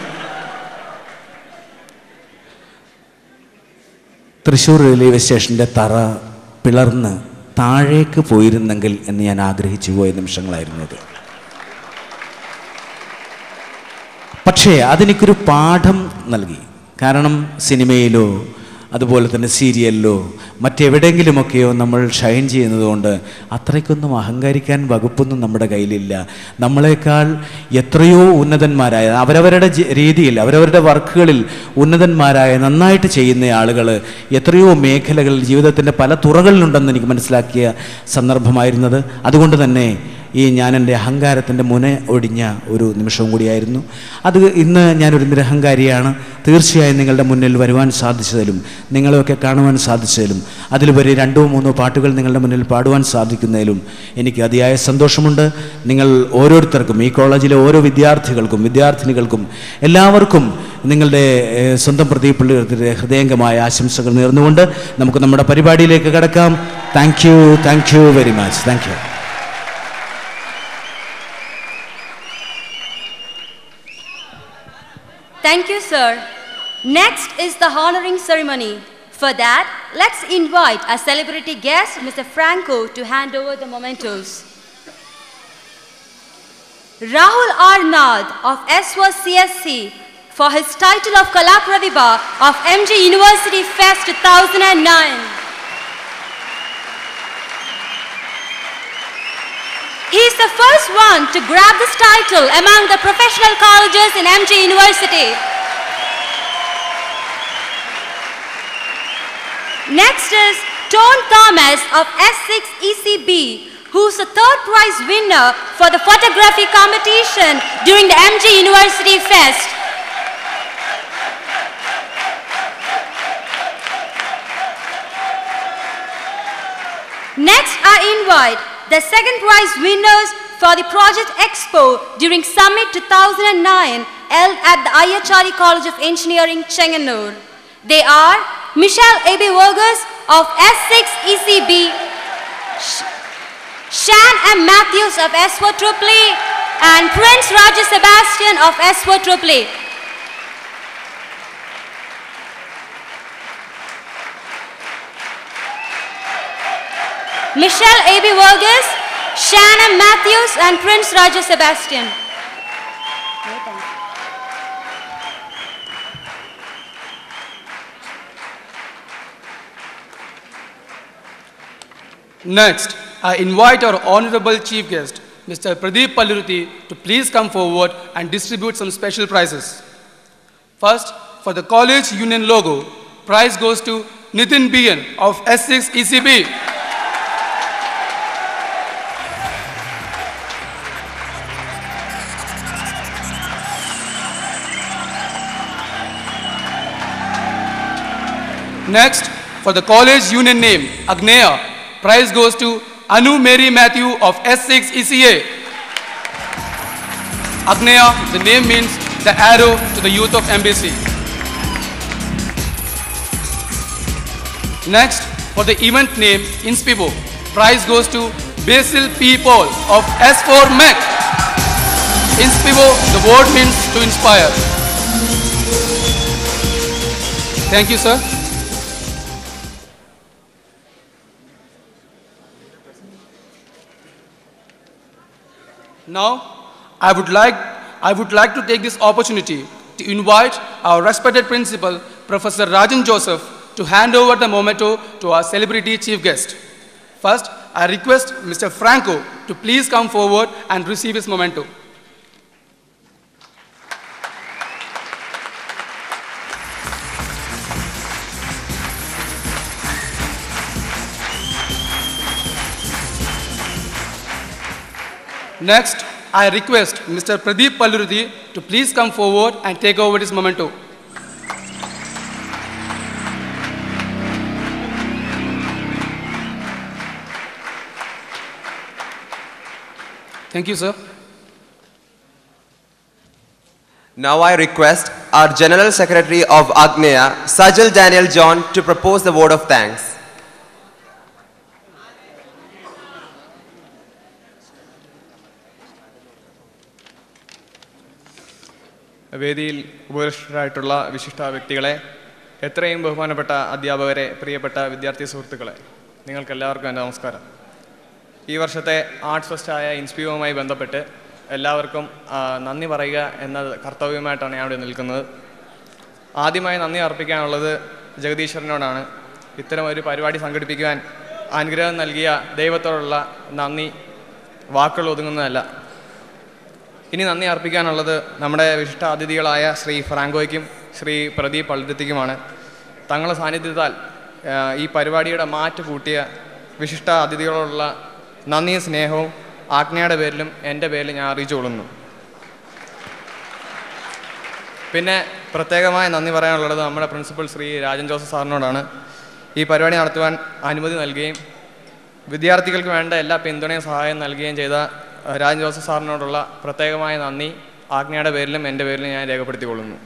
തൃശ്ശൂർ റെയിൽവേ സ്റ്റേഷൻ്റെ തറ പിളർന്ന് താഴേക്ക് പോയിരുന്നെങ്കിൽ എന്ന് ഞാൻ ആഗ്രഹിച്ചു പോയ നിമിഷങ്ങളായിരുന്നു അത്. പക്ഷേ അതെനിക്കൊരു പാഠം നൽകി. കാരണം സിനിമയിലോ അതുപോലെ തന്നെ സീരിയലിലോ മറ്റെവിടെയെങ്കിലുമൊക്കെയോ നമ്മൾ ഷൈൻ ചെയ്യുന്നതുകൊണ്ട് അത്രയ്ക്കൊന്നും അഹങ്കരിക്കാൻ വകുപ്പൊന്നും നമ്മുടെ കയ്യിലില്ല. നമ്മളെക്കാൾ എത്രയോ ഉന്നതന്മാരായ അവരവരുടെ രീതിയിൽ അവരവരുടെ വർക്കുകളിൽ ഉന്നതന്മാരായ നന്നായിട്ട് ചെയ്യുന്ന ആളുകൾ എത്രയോ മേഖലകളിൽ ജീവിതത്തിൻ്റെ പല തുറകളിലുണ്ടെന്ന് എനിക്ക് മനസ്സിലാക്കിയ സന്ദർഭമായിരുന്നത്. അതുകൊണ്ട് തന്നെ ഈ ഞാൻ എൻ്റെ അഹങ്കാരത്തിൻ്റെ മുന ഒടിഞ്ഞ ഒരു നിമിഷവും കൂടിയായിരുന്നു അത്. ഇന്ന് ഞാനൊരു നിരഹങ്കാരിയാണ്. തീർച്ചയായും നിങ്ങളുടെ മുന്നിൽ വരുവാൻ സാധിച്ചതിലും നിങ്ങളെയൊക്കെ കാണുവാൻ സാധിച്ചതിലും അതിലുപരി രണ്ടോ മൂന്നോ പാട്ടുകൾ നിങ്ങളുടെ മുന്നിൽ പാടുവാൻ സാധിക്കുന്നതിലും എനിക്ക് അതിയായ സന്തോഷമുണ്ട്. നിങ്ങൾ ഓരോരുത്തർക്കും, ഈ കോളേജിലെ ഓരോ വിദ്യാർത്ഥികൾക്കും വിദ്യാർത്ഥിനികൾക്കും എല്ലാവർക്കും നിങ്ങളുടെ സ്വന്തം പ്രദീപ് ഹൃദയംഗമായ ആശംസകൾ നേർന്നുകൊണ്ട് നമുക്ക് നമ്മുടെ പരിപാടിയിലേക്ക് കടക്കാം. Thank you thank you very much. Thank you. Thank you, sir. Next is the honoring ceremony. For that, let's invite our celebrity guest, Mister Franco, to hand over the mementos. Rahul Arnald of S W C S C for his title of Kala Pratibha of M G University Fest two thousand nine. He is the first one to grab this title among the professional colleges in M G University. Next is Tone Thomas of S six E C B, who is the third prize winner for the photography competition during the M G University Fest. Next, I invite the second prize winners for the Project Expo during Summit two thousand nine held at the Ayachari College of Engineering, Chenganur. They are Michelle A B Vargas of S six E C B, Shan M Matthews of S four Tripoli, and Prince Raja Sebastian of S four Tripoli. Michelle A B Vargas, Shanna Matthews, and Prince Raja Sebastian. Next, I invite our honorable chief guest, Mister Pradeep Palluruthi, to please come forward and distribute some special prizes. First, for the college union logo, prize goes to Nitin B N of S six E C B. Next, for the college union name, Agneya, prize goes to Anu Mary Matthew of S six E C A. Agneya, the name means the arrow to the youth of M B C. Next, for the event name, Inspivo, prize goes to Basil P. Paul of S four M E C. Inspivo, the word means to inspire. Thank you, sir. Now, I would like, I would like to take this opportunity to invite our respected principal, Professor Rajan Joseph, to hand over the memento to our celebrity chief guest. First, I request Mister Franco to please come forward and receive his memento. Next, I request Mister Pradeep Palluruthi to please come forward and take over his memento. Thank you, sir. Now I request our General Secretary of Agneya, Sajal Daniel John, to propose the vote of thanks. വേദിയിൽ ഉപവിഷ്ടരായിട്ടുള്ള വിശിഷ്ട വ്യക്തികളെ, എത്രയും ബഹുമാനപ്പെട്ട അധ്യാപകരെ, പ്രിയപ്പെട്ട വിദ്യാർത്ഥി സുഹൃത്തുക്കളെ, നിങ്ങൾക്കെല്ലാവർക്കും എൻ്റെ നമസ്കാരം. ഈ വർഷത്തെ ആർട്സ് ഫെസ്റ്റായ ഇൻസ്പിയോവുമായി ബന്ധപ്പെട്ട് എല്ലാവർക്കും നന്ദി പറയുക എന്ന കർത്തവ്യമായിട്ടാണ് ഞാൻ ഇവിടെ നിൽക്കുന്നത്. ആദ്യമായി നന്ദി അർപ്പിക്കാനുള്ളത് ജഗദീശ്വരനോടാണ്. ഇത്തരം ഒരു പരിപാടി സംഘടിപ്പിക്കുവാൻ അനുഗ്രഹം നൽകിയ ദൈവത്തോടുള്ള നന്ദി വാക്കുകൾ ഒതുങ്ങുന്നതല്ല. ഇനി നന്ദി അർപ്പിക്കാനുള്ളത് നമ്മുടെ വിശിഷ്ട അതിഥികളായ ശ്രീ ഫ്രാങ്കോയ്ക്കും ശ്രീ പ്രദീപ് പള്ളുരുത്തിക്കുമാണ്. തങ്ങളുടെ സാന്നിധ്യത്താൽ ഈ പരിപാടിയുടെ മാറ്റ് കൂട്ടിയ വിശിഷ്ട അതിഥികളോടുള്ള നന്ദിയും സ്നേഹവും ആജ്ഞയുടെ പേരിലും എൻ്റെ പേരിലും ഞാൻ അറിയിച്ചുകൊള്ളുന്നു. പിന്നെ പ്രത്യേകമായി നന്ദി പറയാനുള്ളത് നമ്മുടെ പ്രിൻസിപ്പൽ ശ്രീ രാജൻ ജോസഫ് സാറിനോടാണ്. ഈ പരിപാടി നടത്തുവാൻ അനുമതി നൽകുകയും വിദ്യാർത്ഥികൾക്ക് വേണ്ട എല്ലാ പിന്തുണയും സഹായം നൽകുകയും ചെയ്ത രാജൻ ജോസഫ് സാറിനോടുള്ള പ്രത്യേകമായ നന്ദി ആജ്ഞയുടെ പേരിലും എൻ്റെ പേരിലും ഞാൻ രേഖപ്പെടുത്തിക്കൊള്ളുന്നു.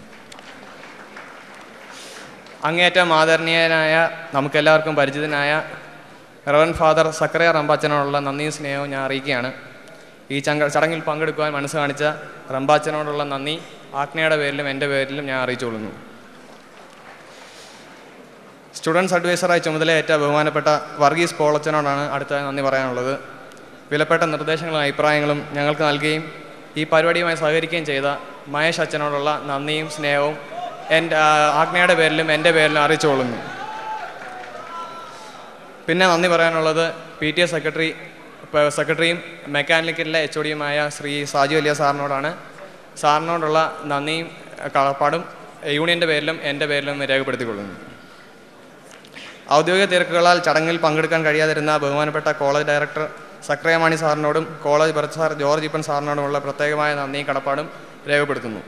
അങ്ങേയറ്റം ആദരണീയനായ നമുക്കെല്ലാവർക്കും പരിചിതനായ റവൻ ഫാദർ സക്കറിയ റമ്പാച്ചനോടുള്ള നന്ദിയും സ്നേഹവും ഞാൻ അറിയിക്കുകയാണ്. ഈ ചങ്ക ചടങ്ങിൽ പങ്കെടുക്കുവാൻ മനസ്സ് കാണിച്ച റമ്പാച്ചനോടുള്ള നന്ദി ആജ്ഞയുടെ പേരിലും എൻ്റെ പേരിലും ഞാൻ അറിയിച്ചുകൊള്ളുന്നു. സ്റ്റുഡൻസ് അഡ്വൈസറായി ചുമതലയേറ്റ ബഹുമാനപ്പെട്ട വർഗീസ് പോളച്ചനോടാണ് അടുത്ത നന്ദി പറയാനുള്ളത്. വിലപ്പെട്ട നിർദ്ദേശങ്ങളും അഭിപ്രായങ്ങളും ഞങ്ങൾക്ക് നൽകുകയും ഈ പരിപാടിയുമായി സഹകരിക്കുകയും ചെയ്ത മഹേഷ് അച്ഛനോടുള്ള നന്ദിയും സ്നേഹവും എൻ്റെ ആജ്ഞയുടെ പേരിലും എൻ്റെ പേരിലും അറിയിച്ചുകൊള്ളുന്നു. പിന്നെ നന്ദി പറയാനുള്ളത് പി ടി എ സെക്രട്ടറി സെക്രട്ടറിയും മെക്കാനിക്കലിലെ എച്ച് ഒ ഡിയുമായ ശ്രീ സാജു അലിയ സാറിനോടാണ്. സാറിനോടുള്ള നന്ദിയും കടപ്പാടും യൂണിയൻ്റെ പേരിലും എൻ്റെ പേരിലും രേഖപ്പെടുത്തിക്കൊള്ളുന്നു. ഔദ്യോഗിക തിരക്കുകളാൽ ചടങ്ങിൽ പങ്കെടുക്കാൻ കഴിയാതിരുന്ന ബഹുമാനപ്പെട്ട കോളേജ് ഡയറക്ടർ സക്രിയമാണി സാറിനോടും കോളേജ് പ്രൊഫസർ ജോർജ് ഇപ്പൻ സാറിനോടുമുള്ള പ്രത്യേകമായ നന്ദിയും കടപ്പാടും രേഖപ്പെടുത്തുന്നു.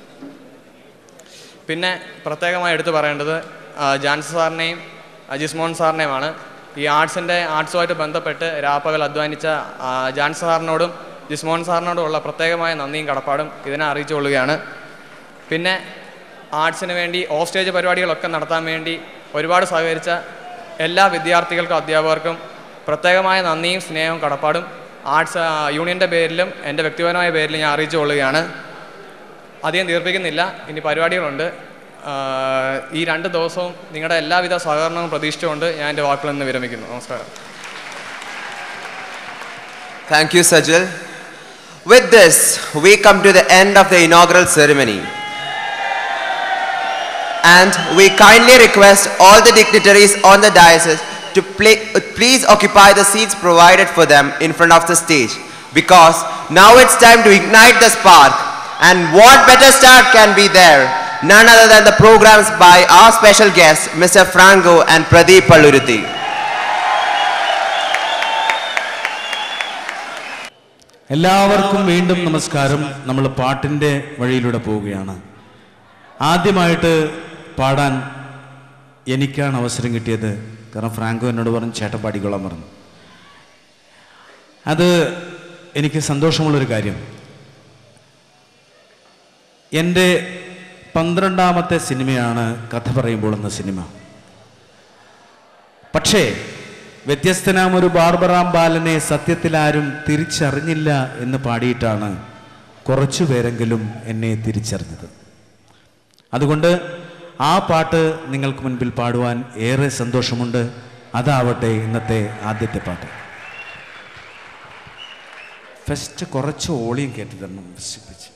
പിന്നെ പ്രത്യേകമായി എടുത്തു പറയേണ്ടത് ജാൻസ് സാറിനെയും ജിസ്മോൻ സാറിനെയുമാണ്. ഈ ആർട്സിൻ്റെ ആർട്സുമായിട്ട് ബന്ധപ്പെട്ട് രാപ്പകൽ അധ്വാനിച്ച ജാൻസ് സാറിനോടും ജിസ്മോൻ സാറിനോടുമുള്ള പ്രത്യേകമായ നന്ദിയും കടപ്പാടും ഇതിനെ അറിയിച്ചുകൊള്ളുകയാണ്. പിന്നെ ആർട്സിന് വേണ്ടി ഓഫ് സ്റ്റേജ് പരിപാടികളൊക്കെ നടത്താൻ വേണ്ടി ഒരുപാട് സഹകരിച്ച എല്ലാ വിദ്യാർത്ഥികൾക്കും അധ്യാപകർക്കും പ്രത്യേകമായ നന്ദിയും സ്നേഹവും കടപ്പാടും ആർട്സ് യൂണിയൻ്റെ പേരിലും എൻ്റെ വ്യക്തിപരമായ പേരിലും ഞാൻ അറിയിച്ചുകൊള്ളുകയാണ്. അധികം ദീർഘിക്കുന്നില്ല, ഇനി പരിപാടികളുണ്ട്. ഈ രണ്ട് ദിവസവും നിങ്ങളുടെ എല്ലാവിധ സഹകരണവും പ്രതീക്ഷിച്ചുകൊണ്ട് ഞാൻ എൻ്റെ വാക്കുകളിൽ നിന്ന് വിരമിക്കുന്നു. നമസ്കാരം. Thank you, Sajal. With this, we come to the end of the inaugural ceremony. And we kindly request all the dignitaries on the diocese to play, uh, please occupy the seats provided for them in front of the stage, because now it's time to ignite the spark. And what better start can be there? None other than the programs by our special guests, Mister Franco and Pradeep Palluruthi. എല്ലാവർക്കും വീണ്ടും നമസ്കാരം. നമ്മൾ പാട്ടിൻ്റെ വഴിയിലൂടെ പോവുകയാണ്. ആദ്യമായിട്ട് പാടാൻ എനിക്കാണ് അവസരം കിട്ടിയത്. കാരണം ഫ്രാങ്കോ എന്നോട് പറഞ്ഞു ചേട്ടൻ പാടിക്കൊള്ളാൻ പറഞ്ഞു. അത് എനിക്ക് സന്തോഷമുള്ളൊരു കാര്യം. എൻ്റെ പന്ത്രണ്ടാമത്തെ സിനിമയാണ് കഥ പറയുമ്പോൾ എന്ന സിനിമ. പക്ഷേ വ്യത്യസ്തനാം ഒരു ബാർബറാം ബാലനെ സത്യത്തിലാരും തിരിച്ചറിഞ്ഞില്ല എന്ന് പാടിയിട്ടാണ് കുറച്ചു പേരെങ്കിലും എന്നെ തിരിച്ചറിഞ്ഞത്. അതുകൊണ്ട് ആ പാട്ട് നിങ്ങൾക്ക് മുൻപിൽ പാടുവാൻ ഏറെ സന്തോഷമുണ്ട്. അതാവട്ടെ ഇന്നത്തെ ആദ്യത്തെ പാട്ട്. ഫസ്റ്റ് കുറച്ച് ഓളിയും കേട്ടു തരണം. വിശ്വസിച്ച്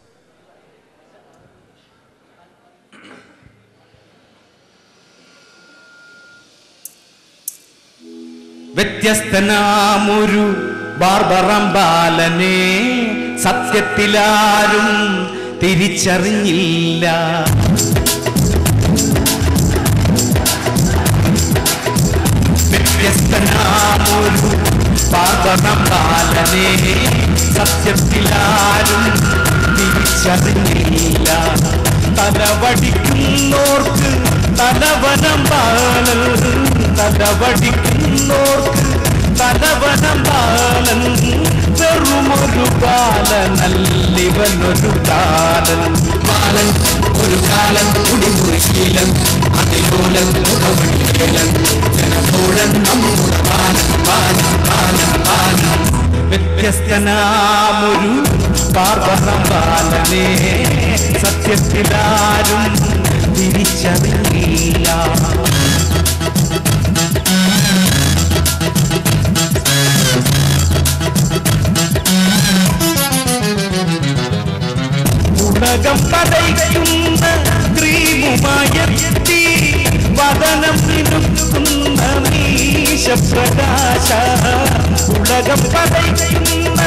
വ്യത്യസ്തനാമൊരു ബാർബറാം ബാലനെ സത്യത്തിലാരും തിരിച്ചറിഞ്ഞില്ല. വ്യത്യസ്തനാമൊരു ബാർബറാം ബാലനെ സത്യത്തിലാരും തിരിച്ചറിഞ്ഞില്ല. തലവടിക്കുന്നോർക്ക് തലവനം ബാലൻ, തലവടിക്കുന്നോർക്ക് തലവനം ബാലൻ, വെറുമൊരു ബാലനല്ലിവനൊരു കാലൻ. ബാലൻ ഒരു കാലൻ കുടിമുറിക്കീലൻ, അതിലോലൻ മുഖമണിക്കേലൻ, ജനസോഴൻ നമ്മുടെ ബാലൻ ബാലൻ ബാലൻ ബാലൻ. വ്യത്യസ്തനാമൊരു ബാർബറാം ബാലനെ സത്യത്തിലാരും തിരിച്ചറിയില്ല. ഉലകം പതയ്ക്കുന്ന ക്രീമുമായെത്തി വദനം മിനുക്കുന്ന മീശപ്രകാശ ഉലകം പതയ്ക്കുന്ന